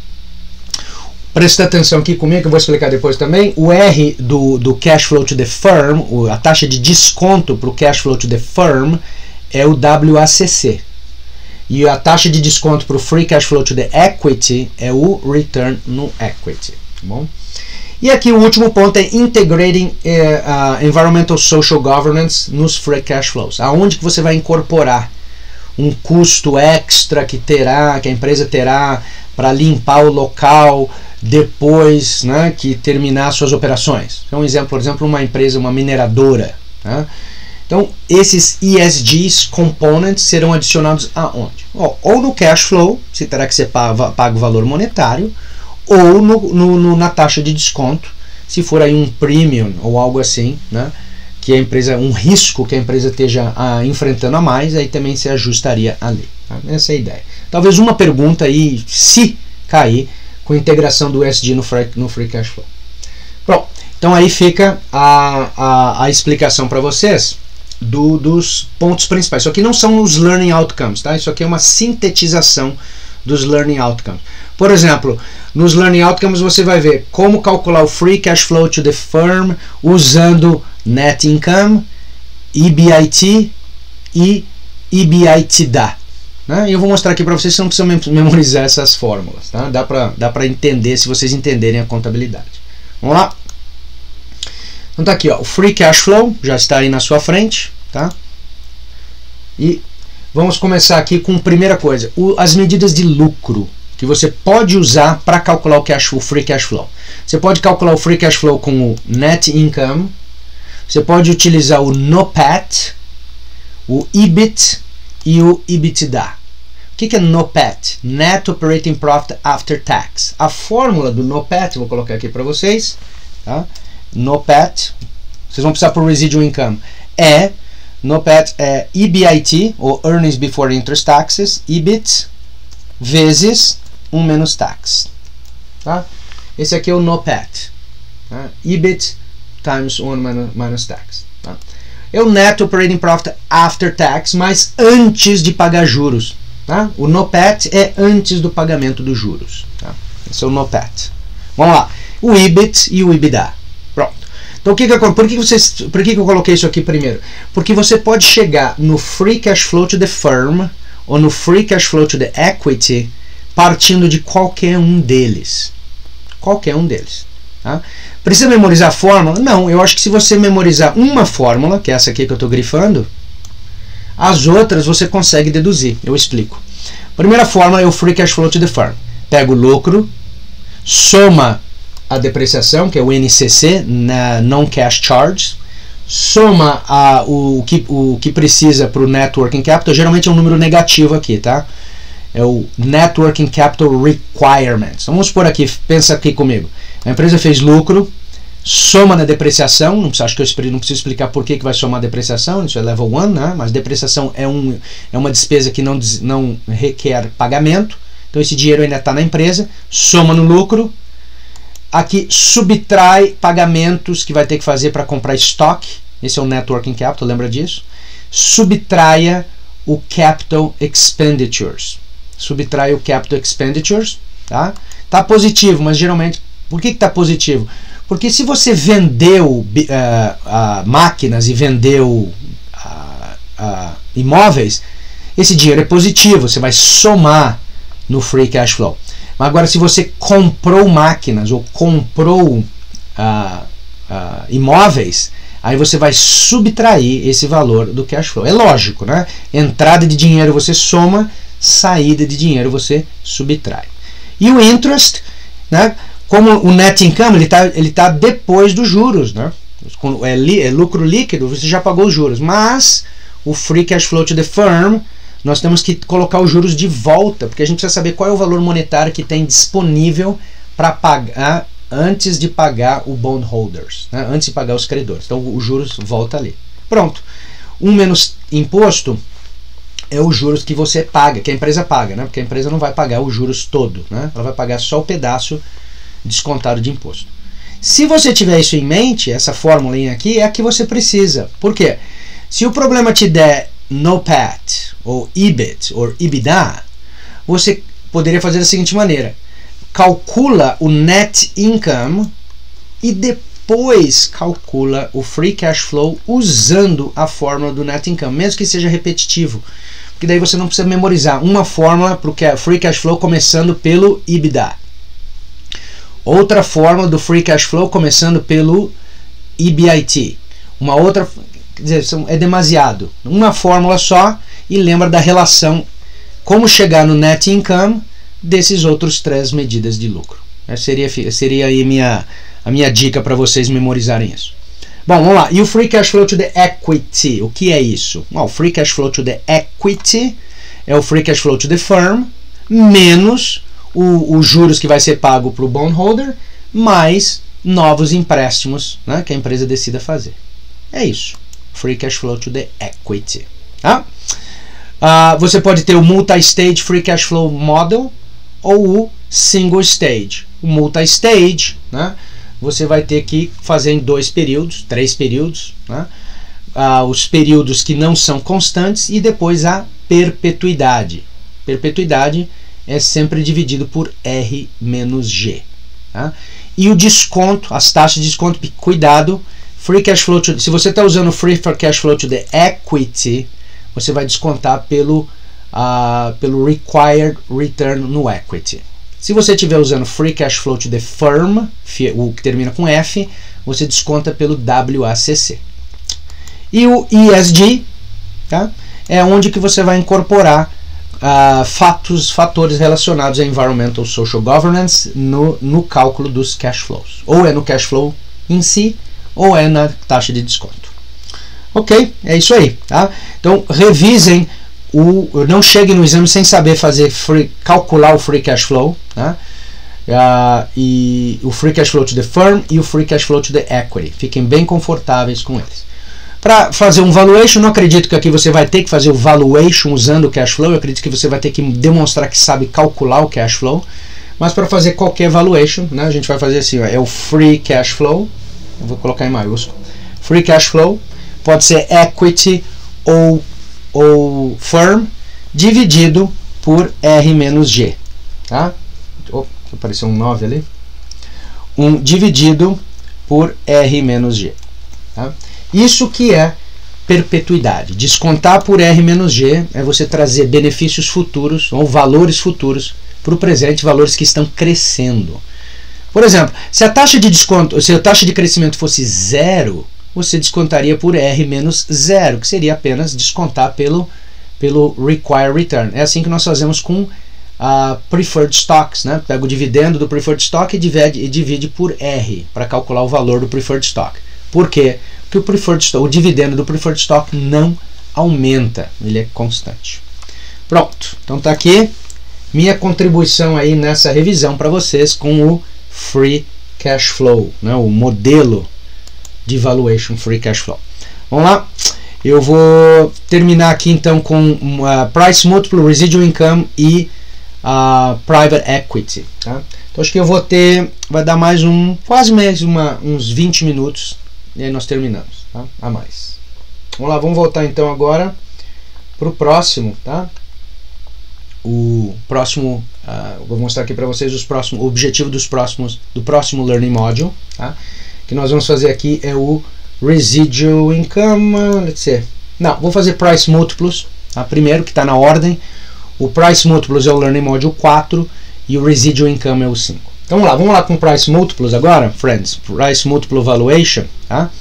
Presta atenção aqui comigo que eu vou explicar depois também. O R do, do cash flow to the firm, a taxa de desconto para o cash flow to the firm é o W A C C. E a taxa de desconto para o free cash flow to the equity é o return no equity. Tá bom? E aqui o último ponto é integrating eh, uh, environmental social governance nos free cash flows. Aonde que você vai incorporar um custo extra que terá, que a empresa terá para limpar o local depois, né, que terminar suas operações. Então, um exemplo, por exemplo, uma empresa, uma mineradora. Né? Então, esses E S Gs components serão adicionados aonde? Oh, ou no cash flow, se terá que ser pago, pago valor monetário, ou no, no, no, na taxa de desconto, se for aí um premium ou algo assim, né, que a empresa, um risco que a empresa esteja ah, enfrentando a mais, aí também se ajustaria ali. Tá? Essa é a ideia. Talvez uma pergunta aí, se cair, com integração do E S G no free, no free cash flow. Bom, então aí fica a, a, a explicação para vocês do, dos pontos principais. Isso aqui não são os learning outcomes, tá? Isso aqui é uma sintetização dos learning outcomes. Por exemplo, nos learning outcomes você vai ver como calcular o free cash flow to the firm usando net income, E B I T e E B I T D A. E eu vou mostrar aqui para vocês, vocês não precisam memorizar essas fórmulas. Tá? Dá para dá para entender se vocês entenderem a contabilidade. Vamos lá? Então tá aqui, ó, o Free Cash Flow já está aí na sua frente. Tá? E vamos começar aqui com a primeira coisa, o, as medidas de lucro que você pode usar para calcular o, cash, o Free Cash Flow. Você pode calcular o Free Cash Flow com o Net Income, você pode utilizar o N O P A T, o E B I T e o EBITDA. O que, que é N O P A T? Net Operating Profit After Tax. A fórmula do N O P A T, vou colocar aqui para vocês. Tá? N O P A T, vocês vão precisar por Residual Income. É, N O P A T é E B I T, ou Earnings Before Interest Taxes, E B I T, vezes um menos tax. Tá? Esse aqui é o N O P A T. Tá? E B I T times um minus tax. Tá? É o Net Operating Profit After Tax, mas antes de pagar juros. Tá? O N O P A T é antes do pagamento dos juros. Tá? Esse é o N O P A T. Vamos lá. O E B I T e o EBITDA. Pronto. Então, o que que eu, por, que vocês, por que que eu coloquei isso aqui primeiro? Porque você pode chegar no Free Cash Flow to the Firm ou no Free Cash Flow to the Equity partindo de qualquer um deles. Qualquer um deles. Tá? Precisa memorizar a fórmula? Não, eu acho que se você memorizar uma fórmula, que é essa aqui que eu estou grifando, as outras você consegue deduzir. Eu explico. Primeira fórmula é o Free Cash Flow to the Firm. Pega o lucro soma a depreciação, que é o N C C, na Non-Cash Charge, soma a, o, que, o que precisa para o Net Working Capital, geralmente é um número negativo aqui, tá? É o Net Working Capital Requirements. Então, vamos supor aqui, pensa aqui comigo. A empresa fez lucro, soma na depreciação, não preciso, acho que eu não preciso explicar por que, que vai somar a depreciação, isso é level um, né? Mas depreciação é, um, é uma despesa que não, não requer pagamento, então esse dinheiro ainda está na empresa, soma no lucro, aqui subtrai pagamentos que vai ter que fazer para comprar estoque, esse é o Net Working Capital, lembra disso? Subtraia o Capital Expenditures, subtrai o Capital Expenditures, tá? Tá positivo, mas geralmente, por que que tá positivo? Porque se você vendeu uh, uh, máquinas e vendeu uh, uh, imóveis, esse dinheiro é positivo, você vai somar no Free Cash Flow. Agora, se você comprou máquinas ou comprou uh, uh, imóveis, aí você vai subtrair esse valor do cash flow. É lógico, né? Entrada de dinheiro você soma, saída de dinheiro você subtrai. E o interest, né? Como o net income, ele está ele tá depois dos juros, né? É, li, é lucro líquido, você já pagou os juros. Mas o free cash flow to the firm, nós temos que colocar os juros de volta, porque a gente precisa saber qual é o valor monetário que tem disponível para pagar antes de pagar o bondholders, né? Antes de pagar os credores. Então os juros volta ali. Pronto. Um menos imposto é os juros que você paga, que a empresa paga, né? Porque a empresa não vai pagar os juros todo, né? Ela vai pagar só o pedaço descontado de imposto. Se você tiver isso em mente, essa fórmula aqui é a que você precisa. Por quê? Se o problema te der no P A T, ou E B I T, ou EBITDA, você poderia fazer da seguinte maneira: calcula o net income e depois calcula o free cash flow usando a fórmula do net income, mesmo que seja repetitivo, porque daí você não precisa memorizar uma fórmula para o free cash flow começando pelo EBITDA, outra fórmula do free cash flow começando pelo E B I T, uma outra, quer dizer, é demasiado, uma fórmula só, e lembra da relação, como chegar no net income desses outros três medidas de lucro. Essa seria, seria aí minha, a minha dica para vocês memorizarem isso. Bom, vamos lá. E o free cash flow to the equity, o que é isso? Bom, o free cash flow to the equity é o free cash flow to the firm menos os juros que vai ser pago para o bondholder, mais novos empréstimos, né, que a empresa decida fazer. É isso. Free cash flow to the equity. Tá? Uh, você pode ter o multi-stage free cash flow model ou o single stage. O multi-stage, né, você vai ter que fazer em dois períodos, três períodos, né, uh, os períodos que não são constantes e depois a perpetuidade. Perpetuidade é sempre dividido por R menos G. Tá? E o desconto, as taxas de desconto, cuidado, free cash flow to, se você está usando free cash flow to the equity, você vai descontar pelo, uh, pelo required return no equity. Se você estiver usando free cash flow to the firm, o que termina com F, você desconta pelo W A C C. E o E S G, tá? É onde que você vai incorporar uh, fatos, fatores relacionados a Environmental Social Governance no, no cálculo dos cash flows. Ou é no cash flow em si, ou é na taxa de desconto. Ok, é isso aí, tá? Então revisem, o, não cheguem no exame sem saber fazer free, calcular o free cash flow, tá? Uh, e o free cash flow to the firm e o free cash flow to the equity. Fiquem bem confortáveis com eles. Para fazer um valuation, não acredito que aqui você vai ter que fazer o valuation usando o cash flow, eu acredito que você vai ter que demonstrar que sabe calcular o cash flow, mas para fazer qualquer valuation, né, a gente vai fazer assim, ó, é o free cash flow, eu vou colocar em maiúsculo, free cash flow, pode ser equity ou, ou firm, dividido por R menos G. Tá? Oh, apareceu um nove ali. Um dividido por R menos G. Tá? Isso que é perpetuidade. Descontar por R menos G é você trazer benefícios futuros ou valores futuros para o presente, valores que estão crescendo. Por exemplo, se a taxa de desconto, se a taxa de crescimento fosse zero, você descontaria por R menos zero, que seria apenas descontar pelo, pelo required return. É assim que nós fazemos com uh, preferred stocks, né? Pega o dividendo do preferred stock e divide, e divide por R para calcular o valor do preferred stock. Por quê? Porque o, preferred stock, o dividendo do preferred stock não aumenta, ele é constante. Pronto, então tá aqui minha contribuição aí nessa revisão para vocês com o Free Cash Flow, né? O modelo de valuation Free Cash Flow. Vamos lá, eu vou terminar aqui então com uh, Price Multiple, Residual Income e uh, Private Equity. Tá? Então acho que eu vou ter, vai dar mais um, quase mais uma, uns vinte minutos e aí nós terminamos, tá? A mais. Vamos lá, vamos voltar então agora para o próximo, tá? O próximo, uh, vou mostrar aqui para vocês os próximos, o objetivo dos próximos, do próximo Learning Module, tá? Que nós vamos fazer aqui é o Residual Income, let's see. Não, vou fazer Price Múltiplos, tá? Primeiro, que está na ordem. O Price Múltiplos é o Learning Module quatro e o Residual Income é o cinco. Então vamos lá, vamos lá com Price Múltiplos agora, friends. Price Multiple Valuation, tá?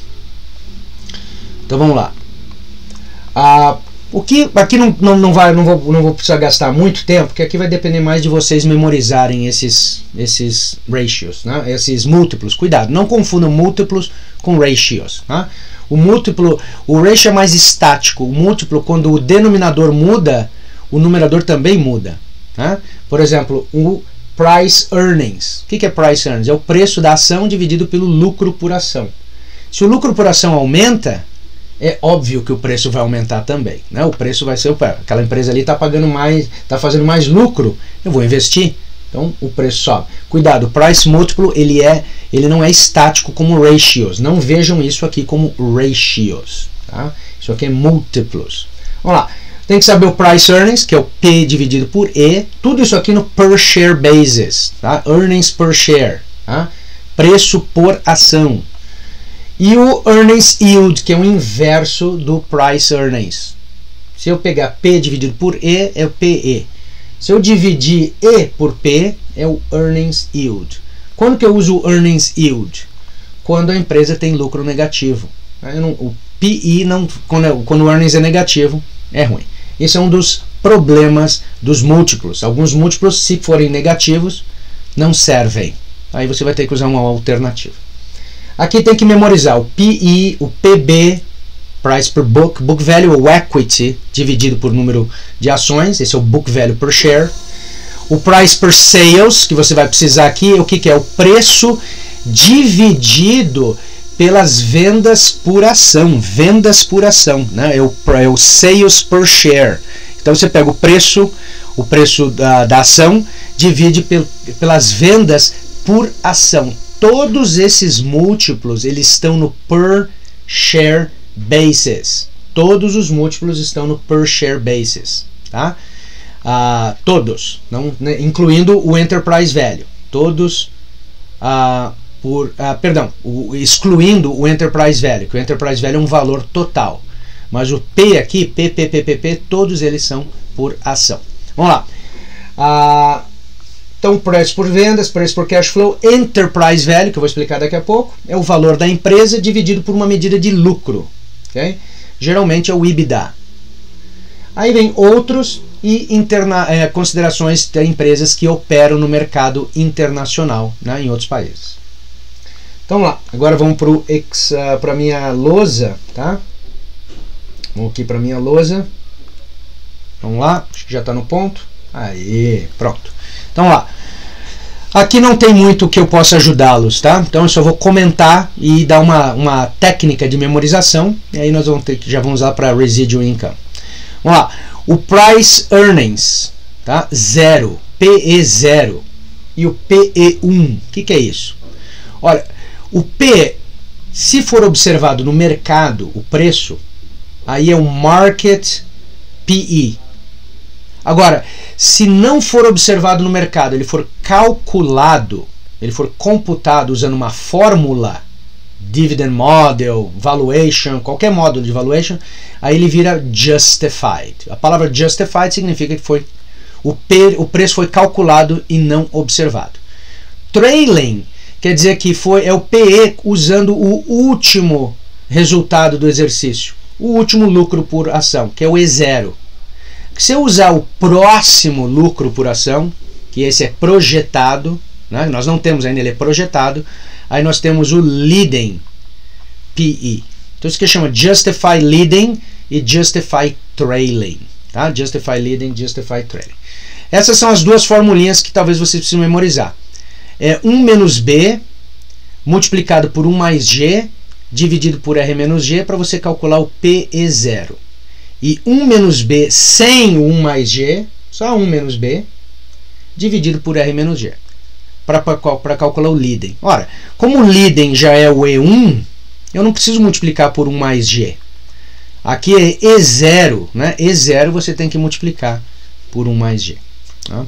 Então vamos lá. Ah, o que aqui não, não, não, vai, não, vou, não vou precisar gastar muito tempo, porque aqui vai depender mais de vocês memorizarem esses, esses ratios, né? Esses múltiplos. Cuidado, não confundam múltiplos com ratios. Tá? O múltiplo, o ratio é mais estático. O múltiplo, quando o denominador muda, o numerador também muda. Tá? Por exemplo, o Price Earnings. O que é Price Earnings? É o preço da ação dividido pelo lucro por ação. Se o lucro por ação aumenta, é óbvio que o preço vai aumentar também, né? O preço vai ser, aquela empresa ali está pagando mais, está fazendo mais lucro, eu vou investir, então o preço sobe. Cuidado, o price múltiplo ele é, ele não é estático como ratios. Não vejam isso aqui como ratios, tá? Isso aqui é múltiplos. Vamos lá. Tem que saber o price earnings, que é o P dividido por E. Tudo isso aqui no per share basis, tá? Earnings per share, tá? Preço por ação. E o Earnings Yield, que é o inverso do Price Earnings. Se eu pegar P dividido por E, é o P E. Se eu dividir E por P, é o Earnings Yield. Quando que eu uso o Earnings Yield? Quando a empresa tem lucro negativo. Não, o P I, não, quando, quando o Earnings é negativo, é ruim. Esse é um dos problemas dos múltiplos. Alguns múltiplos, se forem negativos, não servem. Aí você vai ter que usar uma alternativa. Aqui tem que memorizar o P I, o P B, Price per Book, Book Value ou Equity, dividido por número de ações, esse é o Book Value per Share. O Price per Sales, que você vai precisar aqui, o que, que é? O preço dividido pelas vendas por ação, vendas por ação, né? É o, é o Sales per Share. Então você pega o preço, o preço da, da ação, divide pel, pelas vendas por ação. Todos esses múltiplos, eles estão no per share basis. Todos os múltiplos estão no per share basis, tá? Ah, todos, não, né, incluindo o enterprise value. Todos, ah, por, ah, perdão, o, excluindo o enterprise value, que o enterprise value é um valor total. Mas o P aqui, P, P, P, P, P, todos eles são por ação. Vamos lá. Ah, Então, preço por vendas, preço por cash flow, enterprise value, que eu vou explicar daqui a pouco, é o valor da empresa dividido por uma medida de lucro. Okay? Geralmente é o EBITDA. Aí vem outros e interna, é, considerações de empresas que operam no mercado internacional, né, em outros países. Então, vamos lá. Agora vamos para a minha lousa. Tá? Vamos aqui para a minha lousa. Vamos lá. Acho que já está no ponto. Aí, pronto. Então lá, aqui não tem muito que eu possa ajudá-los, tá? Então eu só vou comentar e dar uma, uma técnica de memorização, e aí nós vamos ter que já vamos lá para Residual Income. Vamos lá, o Price Earnings, tá? Zero, P E zero e o P E um, o que, que é isso? Olha, o P, se for observado no mercado, o preço, aí é o Market P E. Agora, se não for observado no mercado, ele for calculado, ele for computado usando uma fórmula, dividend model, valuation, qualquer módulo de valuation, aí ele vira justified. A palavra justified significa que foi o, P, o preço foi calculado e não observado. Trailing quer dizer que foi, é o P E usando o último resultado do exercício, o último lucro por ação, que é o E zero. Se eu usar o próximo lucro por ação, que esse é projetado, né? Nós não temos ainda, ele é projetado, aí nós temos o leading P E. Então isso que chama justify leading e justify trailing, tá? Justify leading, justify trailing. Essas são as duas formulinhas que talvez você precise memorizar. É um menos B multiplicado por um mais G dividido por R menos G para você calcular o P E zero. E um menos B sem o um mais G, só um menos B, dividido por R menos G, para calcular o leading. Ora, como o leading já é o E um, eu não preciso multiplicar por um mais G. Aqui é E zero, né? E zero você tem que multiplicar por um mais G. Tá?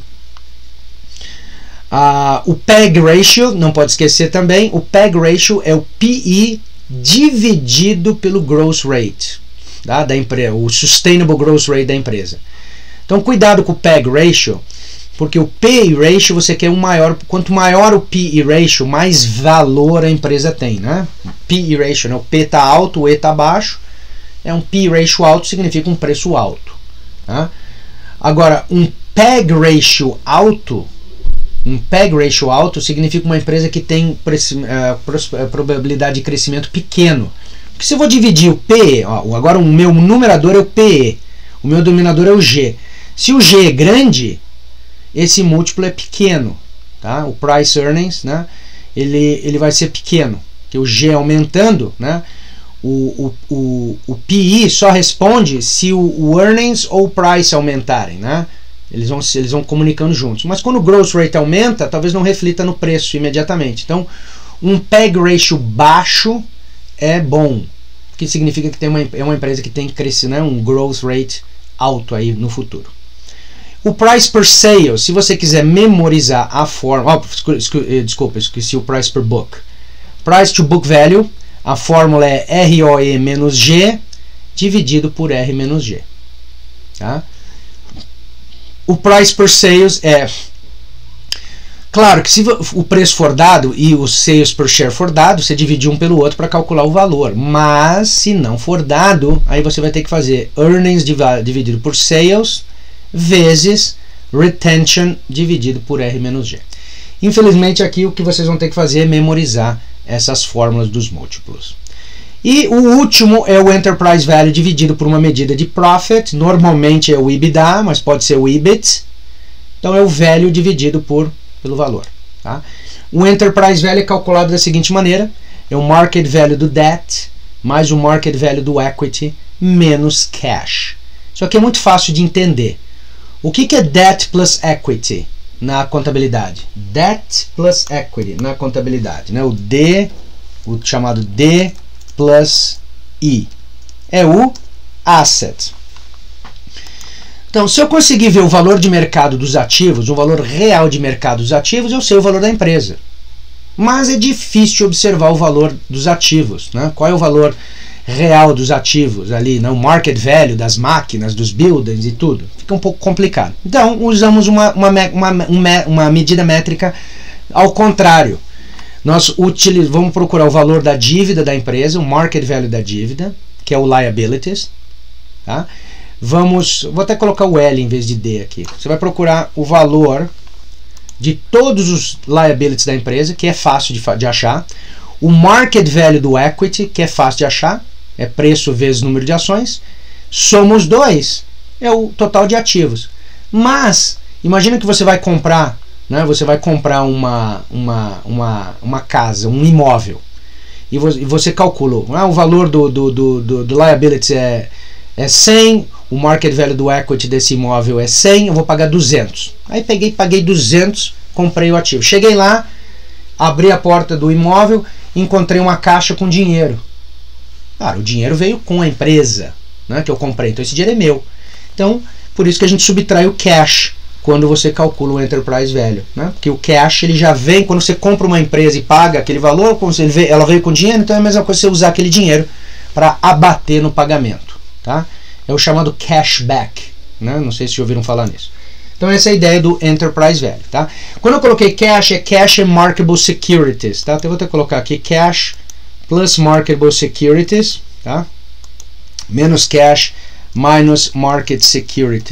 Ah, o P E G ratio, não pode esquecer também, o P E G ratio é o P E dividido pelo gross rate, tá? Da empresa, o sustainable gross rate da empresa. Então cuidado com o P E G ratio, porque o P E ratio você quer um maior, quanto maior o P E ratio, mais valor a empresa tem, né? P E ratio, né? O P está alto, o E está baixo, é um P E ratio alto, significa um preço alto, tá? Agora, um P E G ratio alto, um P E G ratio alto significa uma empresa que tem uh, probabilidade de crescimento pequeno. Porque se eu vou dividir o P E, ó, agora o meu numerador é o P E, o meu denominador é o G. Se o G é grande, esse múltiplo é pequeno, tá? O price earnings, né? ele, ele vai ser pequeno, porque o G aumentando, né? o, o, o, o P E só responde se o, o earnings ou o price aumentarem, né? Eles vão, eles vão comunicando juntos. Mas quando o gross rate aumenta, talvez não reflita no preço imediatamente. Então, um P E G ratio baixo é bom, que significa que tem uma, é uma empresa que tem que crescer, né, um growth rate alto aí no futuro. O price per sale, se você quiser memorizar a forma, oh, desculpa, esqueci o price per book. Price to book value, a fórmula é R O E menos G dividido por R menos G. Tá? O price per sales é, claro que se o preço for dado e o sales per share for dado, você divide um pelo outro para calcular o valor. Mas se não for dado, aí você vai ter que fazer earnings dividido por sales vezes retention dividido por R menos G. Infelizmente aqui o que vocês vão ter que fazer é memorizar essas fórmulas dos múltiplos. E o último é o Enterprise Value dividido por uma medida de Profit. Normalmente é o EBITDA, mas pode ser o E B I T. Então é o Value dividido por, pelo valor. Tá? O Enterprise Value é calculado da seguinte maneira. É o Market Value do Debt mais o Market Value do Equity menos Cash. Isso aqui é muito fácil de entender. O que, que é Debt plus Equity na contabilidade? Debt plus Equity na contabilidade. Né? O D, o chamado D plus I. É o asset. Então, se eu conseguir ver o valor de mercado dos ativos, o valor real de mercado dos ativos, eu sei o valor da empresa. Mas é difícil observar o valor dos ativos. Né? Qual é o valor real dos ativos ali, né? O market value das máquinas, dos buildings e tudo. Fica um pouco complicado. Então, usamos uma, uma, uma, uma, uma medida métrica ao contrário. Nós utilizamos, vamos procurar o valor da dívida da empresa, o market value da dívida, que é o liabilities. Tá? Vamos, vou até colocar o L em vez de D aqui. Você vai procurar o valor de todos os liabilities da empresa, que é fácil de, de achar. O market value do equity, que é fácil de achar, é preço vezes número de ações. Somos dois, é o total de ativos. Mas, imagina que você vai comprar, né, você vai comprar uma, uma, uma, uma casa, um imóvel, e você, e você calculou, ah, o valor do, do, do, do, do liabilities é, é cem, o market value do equity desse imóvel é cem, eu vou pagar duzentos. Aí peguei, paguei duzentos, comprei o ativo. Cheguei lá, abri a porta do imóvel, encontrei uma caixa com dinheiro. Claro, o dinheiro veio com a empresa, né, que eu comprei, então esse dinheiro é meu. Então, por isso que a gente subtrai o cash quando você calcula o Enterprise Value, né? Porque o cash ele já vem, quando você compra uma empresa e paga aquele valor, como se ele veio, ela veio com dinheiro, então é a mesma coisa você usar aquele dinheiro para abater no pagamento. Tá? É o chamado cashback, né? Não sei se já ouviram falar nisso. Então essa é a ideia do Enterprise Value. Tá? Quando eu coloquei cash, é cash and marketable securities. Tá? Então eu vou ter que colocar aqui cash plus marketable securities, tá? Menos cash minus market securities.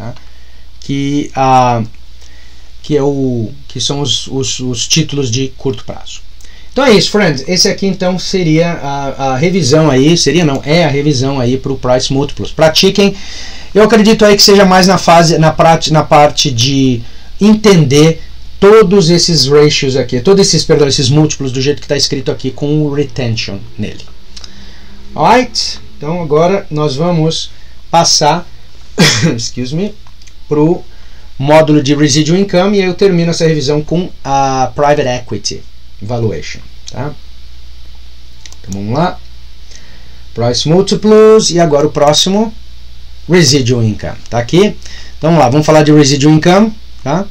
tá? que, ah, que, é o, que são os, os, os títulos de curto prazo. Então é isso, friends. Esse aqui então seria a, a revisão aí, seria não, é a revisão aí para o Price Múltiplos. Pratiquem. Eu acredito aí que seja mais na fase, na, parte, na parte de entender todos esses ratios aqui, todos esses, perdão, esses múltiplos do jeito que está escrito aqui com o retention nele. Alright? Então agora nós vamos passar, excuse me, para o módulo de Residual Income e aí eu termino essa revisão com a Private Equity Valuation. Tá? Então vamos lá. Price Múltiplos e agora o próximo Residual Income, tá aqui. Então vamos lá, vamos falar de Residual Income, tá?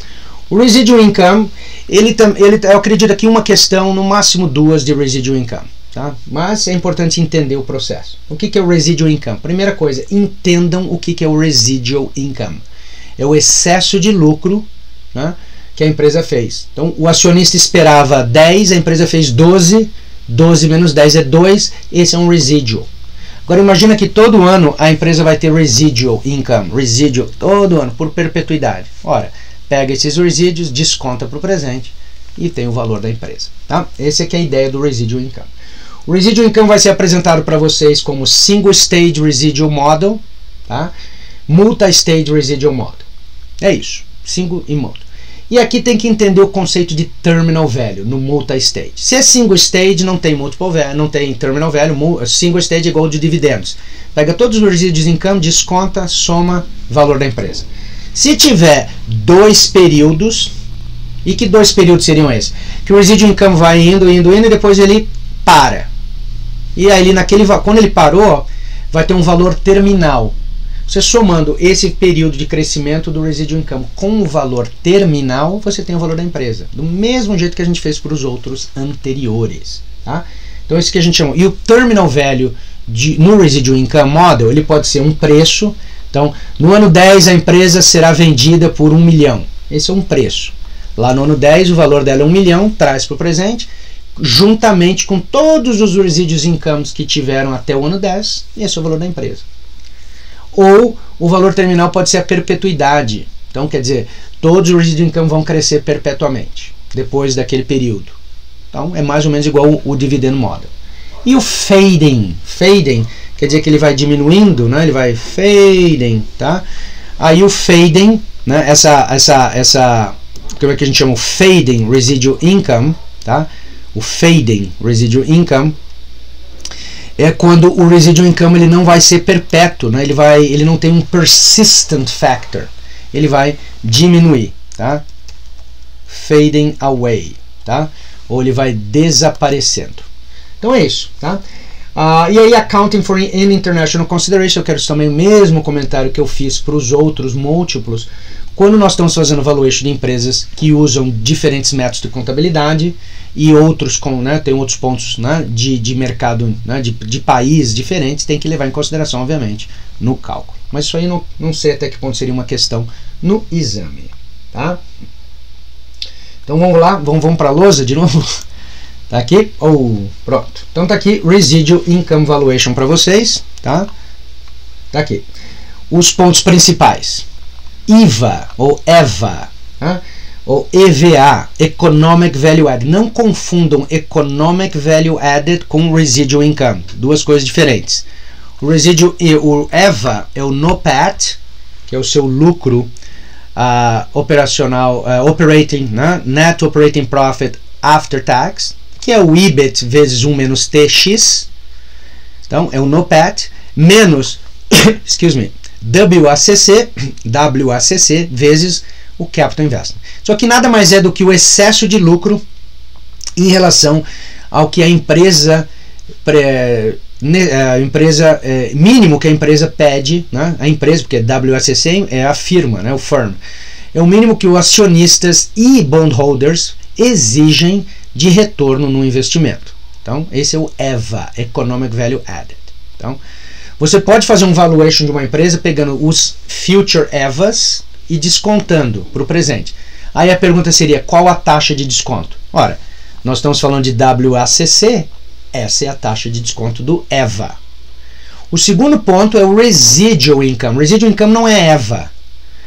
O Residual Income, ele, ele, eu acredito aqui uma questão, no máximo duas de Residual Income, tá? Mas é importante entender o processo. O que, que é o Residual Income? Primeira coisa, entendam o que, que é o Residual Income. É o excesso de lucro, né, que a empresa fez. Então o acionista esperava dez, a empresa fez doze, doze menos dez é dois, esse é um Residual. Agora imagina que todo ano a empresa vai ter residual income, residual todo ano, por perpetuidade. Ora, pega esses resíduos, desconta para o presente e tem o valor da empresa. Tá? Essa é que é a ideia do residual income. O residual income vai ser apresentado para vocês como Single Stage Residual Model, tá? Multi-Stage Residual Model. É isso, single e multi. E aqui tem que entender o conceito de terminal value no multi-stage. Se é single stage, não tem multiple value, não tem terminal value, single stage é igual de dividendos. Pega todos os resíduos de income, desconta, soma valor da empresa. Se tiver dois períodos, e que dois períodos seriam esses? Que o residual income vai indo, indo, indo e depois ele para. E aí naquele, quando ele parou, vai ter um valor terminal. Você somando esse período de crescimento do residual income com o valor terminal, você tem o valor da empresa. Do mesmo jeito que a gente fez para os outros anteriores. Tá? Então isso que a gente chama. E o terminal value de, no residual income model, ele pode ser um preço. Então, no ano dez a empresa será vendida por um milhão. Esse é um preço. Lá no ano dez o valor dela é um milhão, traz para o presente, juntamente com todos os residuals incomes que tiveram até o ano dez, e esse é o valor da empresa. Ou o valor terminal pode ser a perpetuidade. Então, quer dizer, todos os residual income vão crescer perpetuamente, depois daquele período. Então, é mais ou menos igual o, o dividend model. E o fading, fading quer dizer que ele vai diminuindo, né? Ele vai fading, tá? Aí o fading, né? Essa, essa, essa, como é que a gente chama? O fading residual income, tá? O fading residual income é quando o residual income ele não vai ser perpétuo, né? Ele vai, ele não tem um persistent factor, ele vai diminuir, tá? Fading away, tá? Ou ele vai desaparecendo. Então é isso, tá? Uh, e aí, accounting for in international consideration, eu quero também o mesmo comentário que eu fiz para os outros múltiplos. Quando nós estamos fazendo valuation de empresas que usam diferentes métodos de contabilidade e outros com, né, tem outros pontos, né, de, de mercado, né, de, de país diferentes, tem que levar em consideração, obviamente, no cálculo. Mas isso aí não, não sei até que ponto seria uma questão no exame, tá? Então vamos lá, vamos, vamos para a lousa de novo. Tá aqui, ou oh, pronto. Então tá aqui Residual Income Valuation para vocês, tá? Tá aqui. Os pontos principais. I V A ou E V A, tá? Ou E V A, Economic Value Added. Não confundam Economic Value Added com Residual Income, duas coisas diferentes. O Residual, o E V A é o N O P A T, que é o seu lucro uh, operacional, uh, operating, né? Net Operating Profit After Tax, que é o I B I T vezes um menos T X, então é o N O P A T, menos, excuse me, W A C C, W A C C vezes o Capital Investment. Isso aqui nada mais é do que o excesso de lucro em relação ao que a empresa, a empresa é, mínimo que a empresa pede, né? A empresa, porque W A C C é a firma, né? O firm, é o mínimo que os acionistas e bondholders exigem de retorno no investimento. Então, esse é o E V A, Economic Value Added. Então, você pode fazer um valuation de uma empresa pegando os future E V As e descontando para o presente. Aí a pergunta seria, qual a taxa de desconto? Ora, nós estamos falando de W A C C, essa é a taxa de desconto do E V A. O segundo ponto é o Residual Income. Residual Income não é E V A,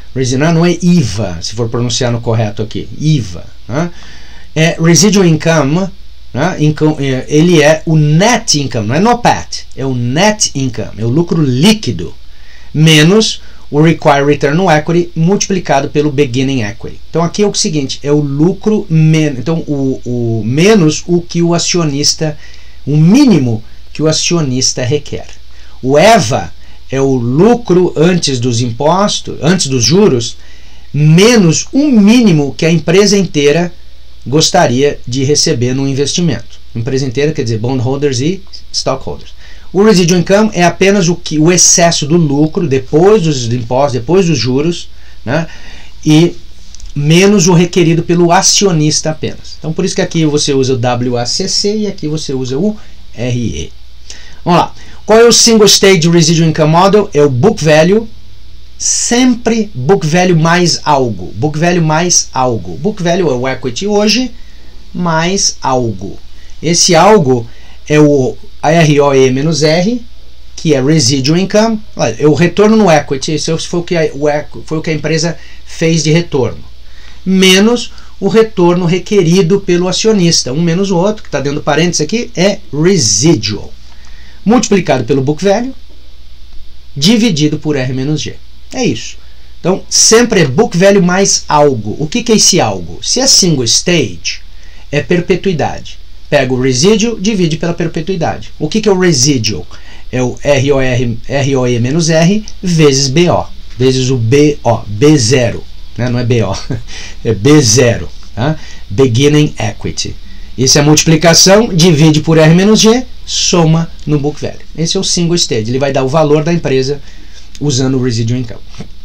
Residual não é I V A, se for pronunciar no correto aqui, I V A. Né? É residual income, né? Ele é o net income, não é no P A T, é o net income, é o lucro líquido, menos o required return on equity multiplicado pelo beginning equity. Então aqui é o seguinte, é o lucro menos, então o, o menos o que o acionista, o mínimo que o acionista requer. O E V A é o lucro antes dos impostos, antes dos juros, menos o mínimo que a empresa inteira gostaria de receber no investimento. Empresa inteira quer dizer bondholders e stockholders. O residual income é apenas o, que, o excesso do lucro depois dos impostos, depois dos juros, né, e menos o requerido pelo acionista apenas. Então por isso que aqui você usa o W A C C e aqui você usa o R E. Vamos lá. Qual é o Single Stage Residual Income Model? É o Book Value, sempre Book Value mais algo. Book Value mais algo. Book Value é o equity hoje mais algo. Esse algo é o R O E menos R, que é Residual Income, é o retorno no equity, isso foi o que a, foi o que a empresa fez de retorno, menos o retorno requerido pelo acionista, um menos o outro, que está dentro do parênteses aqui, é Residual, multiplicado pelo Book Value, dividido por R menos G. É isso. Então, sempre é Book Value mais algo. O que, que é esse algo? Se é Single Stage, é perpetuidade. Pega o residual, divide pela perpetuidade. O que, que é o residual? É o R O R, R O E menos R vezes B O, vezes o B O, B zero, né? Não é B O, é B zero, tá? Beginning Equity. Isso é a multiplicação, divide por R menos G, soma no Book Value. Esse é o Single Stage, ele vai dar o valor da empresa usando o Residual Income.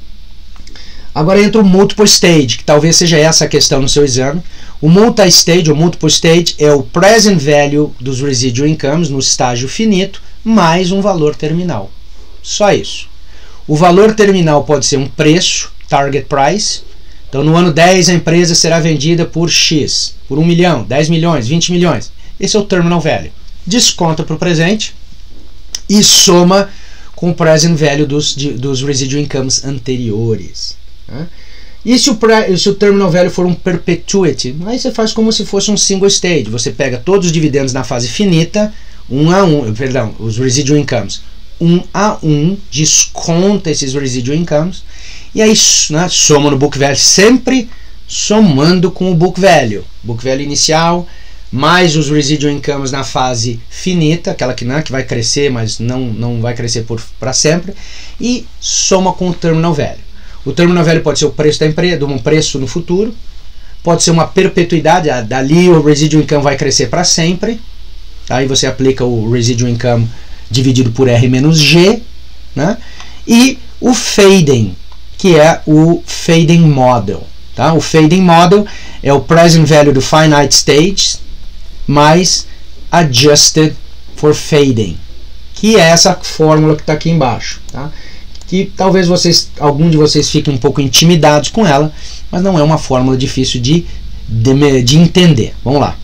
Agora entra o Multiple Stage, que talvez seja essa a questão no seu exame. O Multi-Stage, ou Multiple Stage, é o Present Value dos Residual Incomes no estágio finito, mais um valor terminal. Só isso. O valor terminal pode ser um preço, Target Price. Então no ano dez a empresa será vendida por X, por um milhão, dez milhões, vinte milhões. Esse é o Terminal Value. Desconta para o presente e soma com o Present Value dos, de, dos Residual Incomes anteriores. Né? E se o, pre, se o Terminal Value for um Perpetuity, aí você faz como se fosse um Single Stage. Você pega todos os dividendos na fase finita, um a um, perdão, os Residual Incomes, um a um, desconta esses Residual Incomes, e aí, né, soma no Book Value, sempre somando com o Book Value. Book Value inicial, mais os Residual Incomes na fase finita, aquela que, né, que vai crescer, mas não, não vai crescer para sempre, e soma com o Terminal Value. O Terminal Value pode ser o preço da empresa, um preço no futuro, pode ser uma perpetuidade, dali o Residual Income vai crescer para sempre, aí você aplica o Residual Income dividido por R menos G, né? E o Fading, que é o Fading Model. Tá? O Fading Model é o Present Value do Finite Stage mais Adjusted for Fading, que é essa fórmula que está aqui embaixo. Tá? Que talvez vocês, algum de vocês fiquem um pouco intimidados com ela, mas não é uma fórmula difícil de, de, de entender. Vamos lá.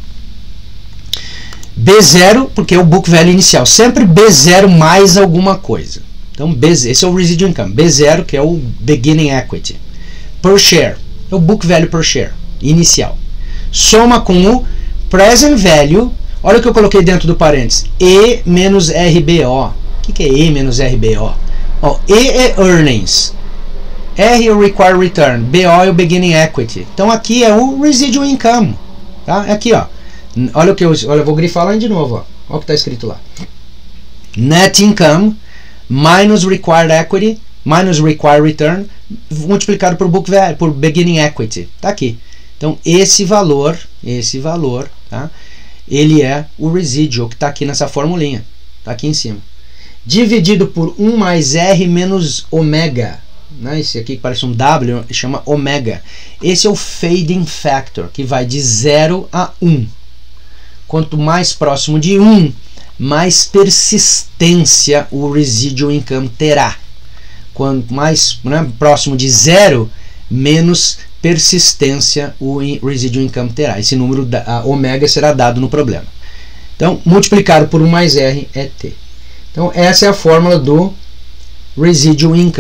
B zero, porque é o Book Value inicial. Sempre B zero mais alguma coisa. Então, B zero, esse é o Residual Income. B zero, que é o Beginning Equity. Per Share, é o Book Value per Share, inicial. Soma com o Present Value. Olha o que eu coloquei dentro do parênteses. E menos R B O. O que, que é E menos R B O? Ó, E é Earnings. R é o Required Return. B O é o Beginning Equity. Então, aqui é o Residual Income. Tá? Aqui, ó. Olha o que eu, olha, eu vou grifar lá de novo, ó. Olha o que está escrito lá. Net Income minus Required Equity minus Required Return multiplicado por Book Value, por Beginning Equity. Tá aqui. Então esse valor, esse valor, tá? Ele é o residual que está aqui nessa formulinha. Tá aqui em cima. Dividido por um mais R menos ômega. Né? Esse aqui que parece um W chama ômega. Esse é o Fading Factor, que vai de zero a um. Quanto mais próximo de um, mais persistência o Residual Income terá. Quanto mais, né, próximo de zero, menos persistência o Residual Income terá. Esse número, a ômega, será dado no problema. Então, multiplicado por um mais R é T. Então, essa é a fórmula do Residual Income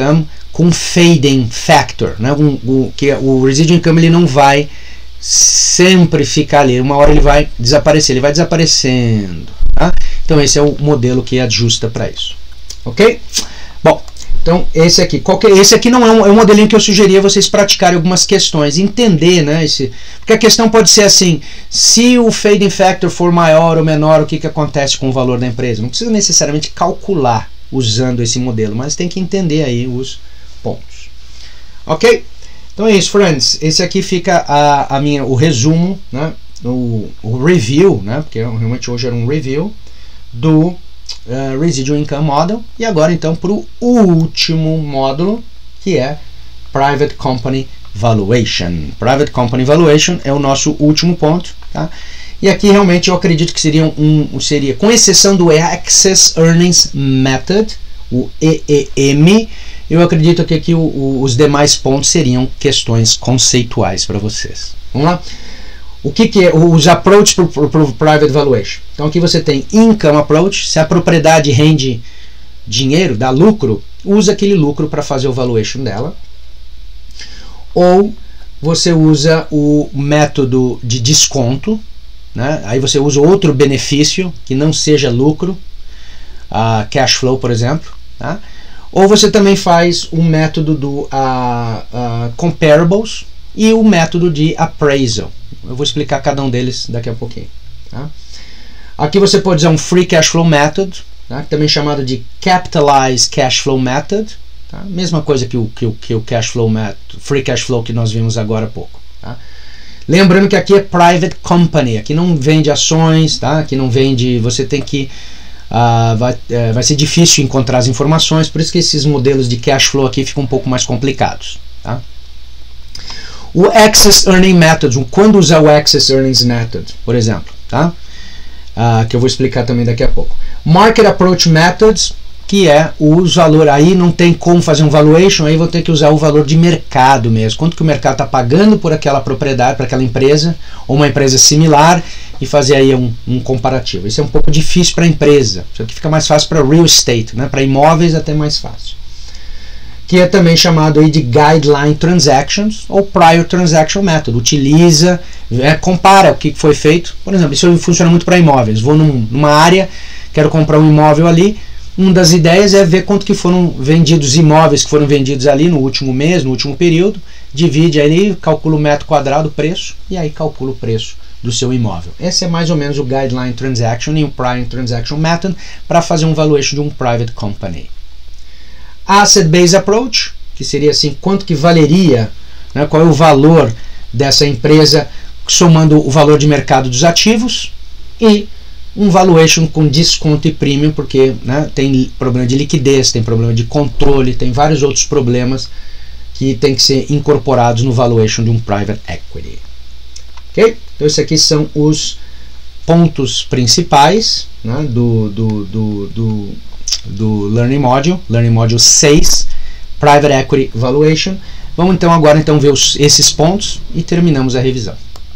com fading factor, né? um, um, que o residual income ele não vai sempre ficar ali, uma hora ele vai desaparecer, ele vai desaparecendo, tá? Então esse é o modelo que ajusta para isso, ok? Bom, então esse aqui, qual que, esse aqui não é um, é um modelinho que eu sugeria vocês praticarem algumas questões, entender, né? Esse, porque a questão pode ser assim, se o fading factor for maior ou menor, o que, que acontece com o valor da empresa? Não precisa necessariamente calcular usando esse modelo, mas tem que entender aí os pontos, ok? Então é isso, friends. Esse aqui fica a, a minha, o resumo, né? o, o review, né? Porque realmente hoje era um review do uh, Residual Income Model. E agora então para o último módulo, que é Private Company Valuation. Private Company Valuation é o nosso último ponto, tá? E aqui realmente eu acredito que seria, um, um, seria com exceção do Excess Earnings Method, o E E M, eu acredito que aqui o, o, os demais pontos seriam questões conceituais para vocês. Vamos lá? O que, que é os approaches para o Private Valuation? Então aqui você tem Income Approach, se a propriedade rende dinheiro, dá lucro, usa aquele lucro para fazer o valuation dela. Ou você usa o método de desconto, né? Aí você usa outro benefício que não seja lucro, uh, cash flow, por exemplo, tá? Ou você também faz o método do uh, uh, comparables e o método de appraisal. Eu vou explicar cada um deles daqui a pouquinho, tá? Aqui você pode usar um free cash flow method, tá? Também chamado de capitalized cash flow method, tá? Mesma coisa que o, que o, que o cash flow method, free cash flow que nós vimos agora há pouco, tá? Lembrando que aqui é private company, aqui não vende ações, tá? Aqui não vende, você tem que Uh, vai, uh, vai ser difícil encontrar as informações, por isso que esses modelos de cash flow aqui ficam um pouco mais complicados, tá? O Excess Earning Method, quando usar o Excess Earnings Method, por exemplo, tá? Uh, que eu vou explicar também daqui a pouco. Market Approach Methods, que é o valor, aí não tem como fazer um valuation, aí vou ter que usar o valor de mercado mesmo, quanto que o mercado está pagando por aquela propriedade, para aquela empresa, ou uma empresa similar, e fazer aí um, um comparativo. Isso é um pouco difícil para a empresa, isso aqui fica mais fácil para real estate, né? Para imóveis até mais fácil. Que é também chamado aí de Guideline Transactions, ou Prior Transaction Method, utiliza, é, compara o que foi feito, por exemplo, isso funciona muito para imóveis, vou num, numa área, quero comprar um imóvel ali, uma das ideias é ver quanto que foram vendidos imóveis que foram vendidos ali no último mês, no último período, divide ali, calcula o metro quadrado, o preço, e aí calcula o preço do seu imóvel. Esse é mais ou menos o Guideline Transaction e o Prior Transaction Method para fazer um valuation de um private company. Asset Based Approach, que seria assim, quanto que valeria, né, qual é o valor dessa empresa somando o valor de mercado dos ativos, e um valuation com desconto e premium, porque, né, tem problema de liquidez, tem problema de controle, tem vários outros problemas que tem que ser incorporados no valuation de um private equity. Ok? Então esses aqui são os pontos principais, né, do, do, do, do, do Learning Module, Learning Module seis, Private Equity Valuation. Vamos então agora então ver os, esses pontos e terminamos a revisão.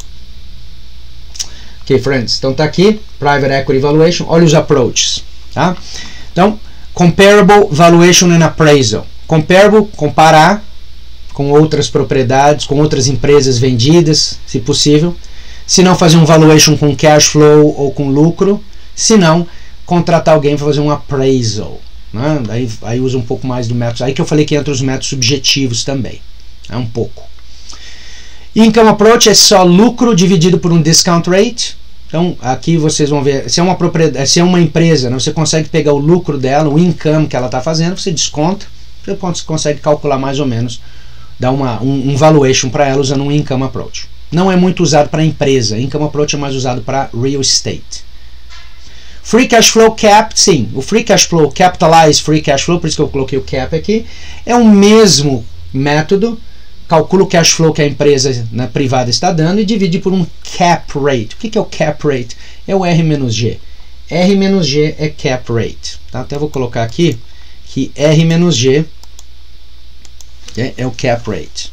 Ok, friends, então tá aqui, Private Equity Valuation, olha os approaches, tá? Então, Comparable Valuation and Appraisal. Comparable, comparar com outras propriedades, com outras empresas vendidas, se possível. Se não, fazer um valuation com cash flow ou com lucro. Se não, contratar alguém para fazer um appraisal, né? Aí, aí usa um pouco mais do método. Aí que eu falei que entra os métodos subjetivos também. É um pouco. Income Approach é só lucro dividido por um discount rate. Então aqui vocês vão ver, se é uma propriedade, se é uma empresa, né, você consegue pegar o lucro dela, o income que ela está fazendo, você desconta, você consegue calcular mais ou menos, dar uma, um, um valuation para ela usando um Income Approach. Não é muito usado para empresa, Income Approach é mais usado para real estate. Free Cash Flow Cap, sim, o Free Cash Flow, Capitalized Free Cash Flow, por isso que eu coloquei o cap aqui, é o mesmo método, calcula o cash flow que a empresa, né, privada está dando e divide por um cap rate. O que, que é o cap rate? É o R menos G. R menos G é cap rate. Tá? Até vou colocar aqui que R menos G é, é o cap rate.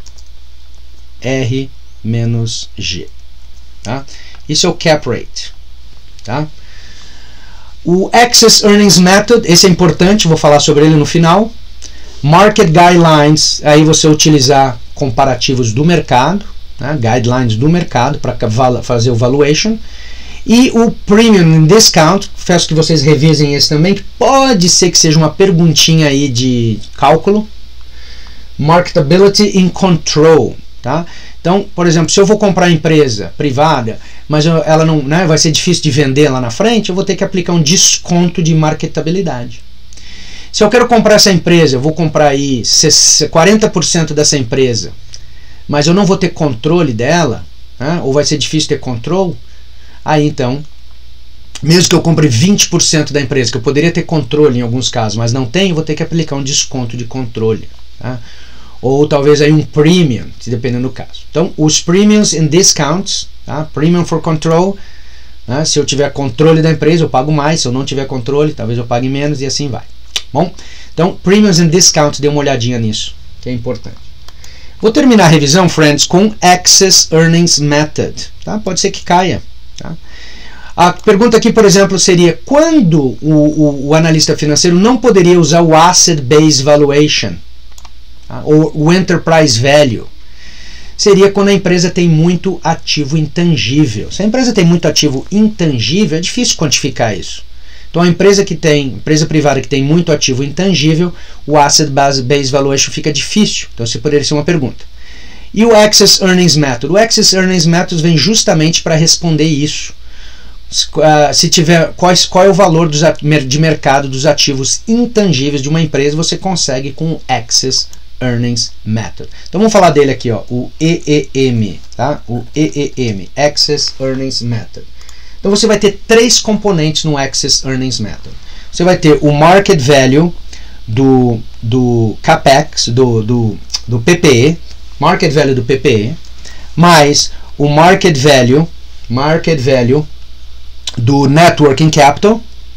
R menos G. Tá? Isso é o cap rate. Tá? O Excess Earnings Method, esse é importante, vou falar sobre ele no final. Market guidelines, aí você utilizar comparativos do mercado, né, guidelines do mercado para fazer o valuation. E o premium and discount, peço que vocês revisem esse também, que pode ser que seja uma perguntinha aí de cálculo. Marketability and control, tá? Então, por exemplo, se eu vou comprar empresa privada, mas eu, ela não, né, vai ser difícil de vender lá na frente, eu vou ter que aplicar um desconto de marketabilidade. Se eu quero comprar essa empresa, eu vou comprar aí quarenta por cento dessa empresa, mas eu não vou ter controle dela, né, ou vai ser difícil ter controle, aí então, mesmo que eu compre vinte por cento da empresa, que eu poderia ter controle em alguns casos, mas não tenho, vou ter que aplicar um desconto de controle, tá? Ou talvez aí um premium, dependendo do caso. Então, os premiums and discounts, tá? Premium for control, né? Se eu tiver controle da empresa, eu pago mais. Se eu não tiver controle, talvez eu pague menos e assim vai. Bom, então, premiums and discounts, dê uma olhadinha nisso, que é importante. Vou terminar a revisão, friends, com Excess Earnings Method. Tá? Pode ser que caia. Tá? A pergunta aqui, por exemplo, seria: quando o, o, o analista financeiro não poderia usar o Asset Based Valuation? Ou o Enterprise Value? Seria quando a empresa tem muito ativo intangível. Se a empresa tem muito ativo intangível, é difícil quantificar isso. Então a empresa que tem, empresa privada que tem muito ativo intangível, o Asset Based Valuation fica difícil. Então isso poderia ser uma pergunta. E o Excess Earnings Method? O Excess Earnings Method vem justamente para responder isso. Se tiver, quais, qual é o valor dos, de mercado dos ativos intangíveis de uma empresa, você consegue com o Excess Earnings Method. Então vamos falar dele aqui, ó, o E E M, tá? O E E M, Excess Earnings Method. Então você vai ter três componentes no Excess Earnings Method. Você vai ter o Market Value do, do CAPEX, do, do, do P P E, Market Value do P P E, mais o Market Value, Market Value do Net Working Capital,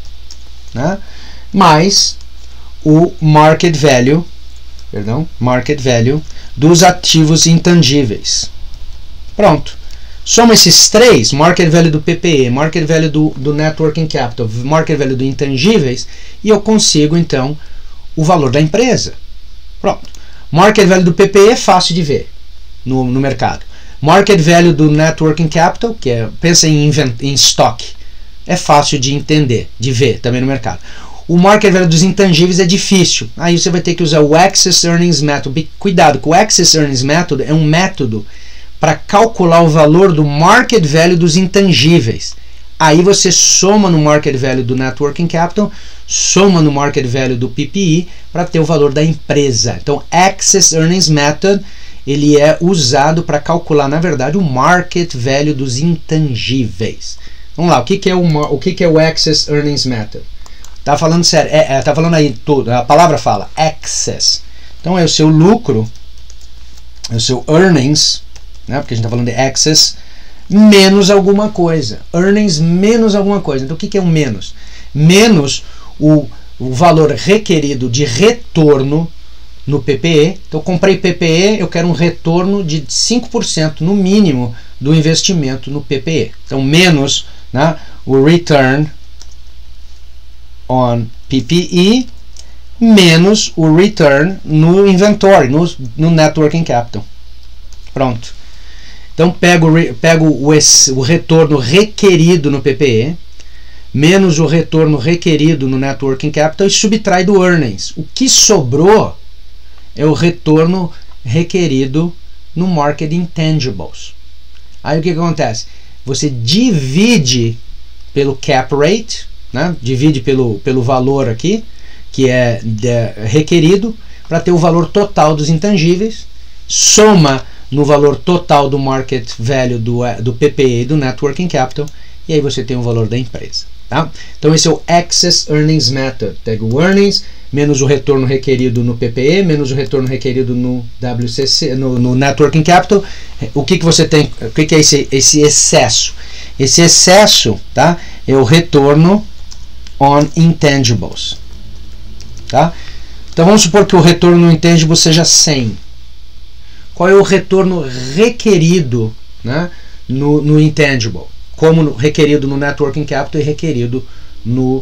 né? Mais o Market Value Perdão, market value dos ativos intangíveis. Pronto. Soma esses três, market value do P P E, market value do, do net working capital, market value do intangíveis, e eu consigo então o valor da empresa. Pronto. Market value do P P E é fácil de ver no, no mercado. Market value do net working capital, que é, pensa em, em estoque, é fácil de entender, de ver também no mercado. O market value dos intangíveis é difícil. Aí você vai ter que usar o Excess Earnings Method. Cuidado, que o Excess Earnings Method é um método para calcular o valor do market value dos intangíveis. Aí você soma no market value do net working capital, soma no market value do P P E para ter o valor da empresa. Então, Excess Earnings Method, ele é usado para calcular, na verdade, o market value dos intangíveis. Vamos lá, o que, que, é, o, o que, que é o Excess Earnings Method? Tá falando sério, é, é, tá falando aí tudo, a palavra fala excess. Então é o seu lucro, é o seu earnings, né, porque a gente tá falando de excess, menos alguma coisa. Earnings menos alguma coisa. Então o que, que é o menos? Menos o, o valor requerido de retorno no P P E. Então eu comprei P P E, eu quero um retorno de cinco por cento no mínimo do investimento no P P E. Então menos, né, o return on P P E menos o return no inventory, no, no net working capital. Pronto. Então pego, pego o, o retorno requerido no P P E menos o retorno requerido no net working capital e subtrai do earnings. O que sobrou é o retorno requerido no market intangibles. Aí o que, que acontece? Você divide pelo cap rate, né? Divide pelo, pelo valor aqui, que é de, requerido, para ter o valor total dos intangíveis, soma no valor total do market value do, do P P E e do net working capital, e aí você tem o valor da empresa. Tá? Então esse é o Excess Earnings Method. Pega o earnings, menos o retorno requerido no P P E, menos o retorno requerido no W C C, no, no net working capital. O que, que você tem? O que, que é esse, esse excesso? Esse excesso, tá, é o retorno on intangibles. Tá? Então vamos supor que o retorno no intangible seja cem. Qual é o retorno requerido, né, no, no intangible? Como no, requerido no net working capital e requerido no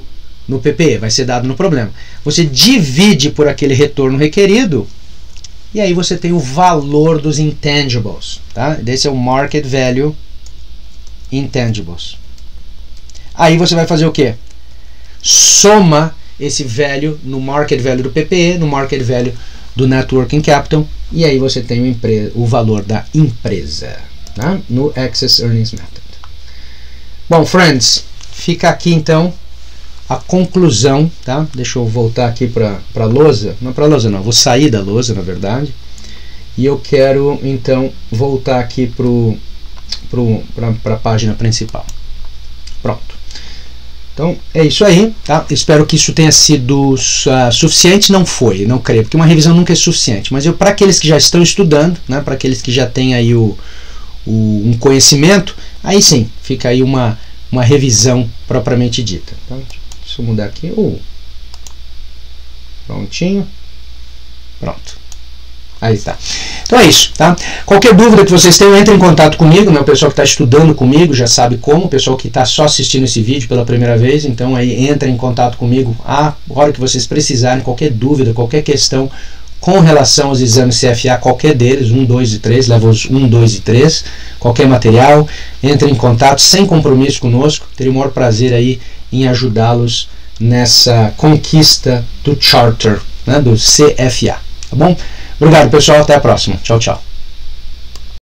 no P P E, vai ser dado no problema. Você divide por aquele retorno requerido e aí você tem o valor dos intangibles, tá? Esse é o market value intangibles. Aí você vai fazer o quê? Soma esse value no market value do P P E, no market value do net working capital, e aí você tem o, empre o valor da empresa, tá? No Excess Earnings Method. Bom, friends, fica aqui então a conclusão, tá? Deixa eu voltar aqui para a lousa, não para a lousa não, vou sair da lousa na verdade, e eu quero então voltar aqui para a página principal. Pronto. Então é isso aí, tá? Espero que isso tenha sido uh, suficiente. Não foi, não creio, porque uma revisão nunca é suficiente, mas eu, para aqueles que já estão estudando, né, para aqueles que já têm aí o, o, um conhecimento, aí sim, fica aí uma, uma revisão propriamente dita. Então, deixa eu mudar aqui, uh, prontinho, pronto. Aí está. Então é isso, tá? Qualquer dúvida que vocês tenham, entre em contato comigo, né? O pessoal que está estudando comigo já sabe como, o pessoal que está só assistindo esse vídeo pela primeira vez, então aí entra em contato comigo a hora que vocês precisarem, qualquer dúvida, qualquer questão com relação aos exames C F A, qualquer deles, um, dois e três, levels um, dois e três, qualquer material, entre em contato sem compromisso conosco, teria o maior prazer aí em ajudá-los nessa conquista do Charter, né? Do C F A, tá bom? Obrigado, pessoal. Até a próxima. Tchau, tchau.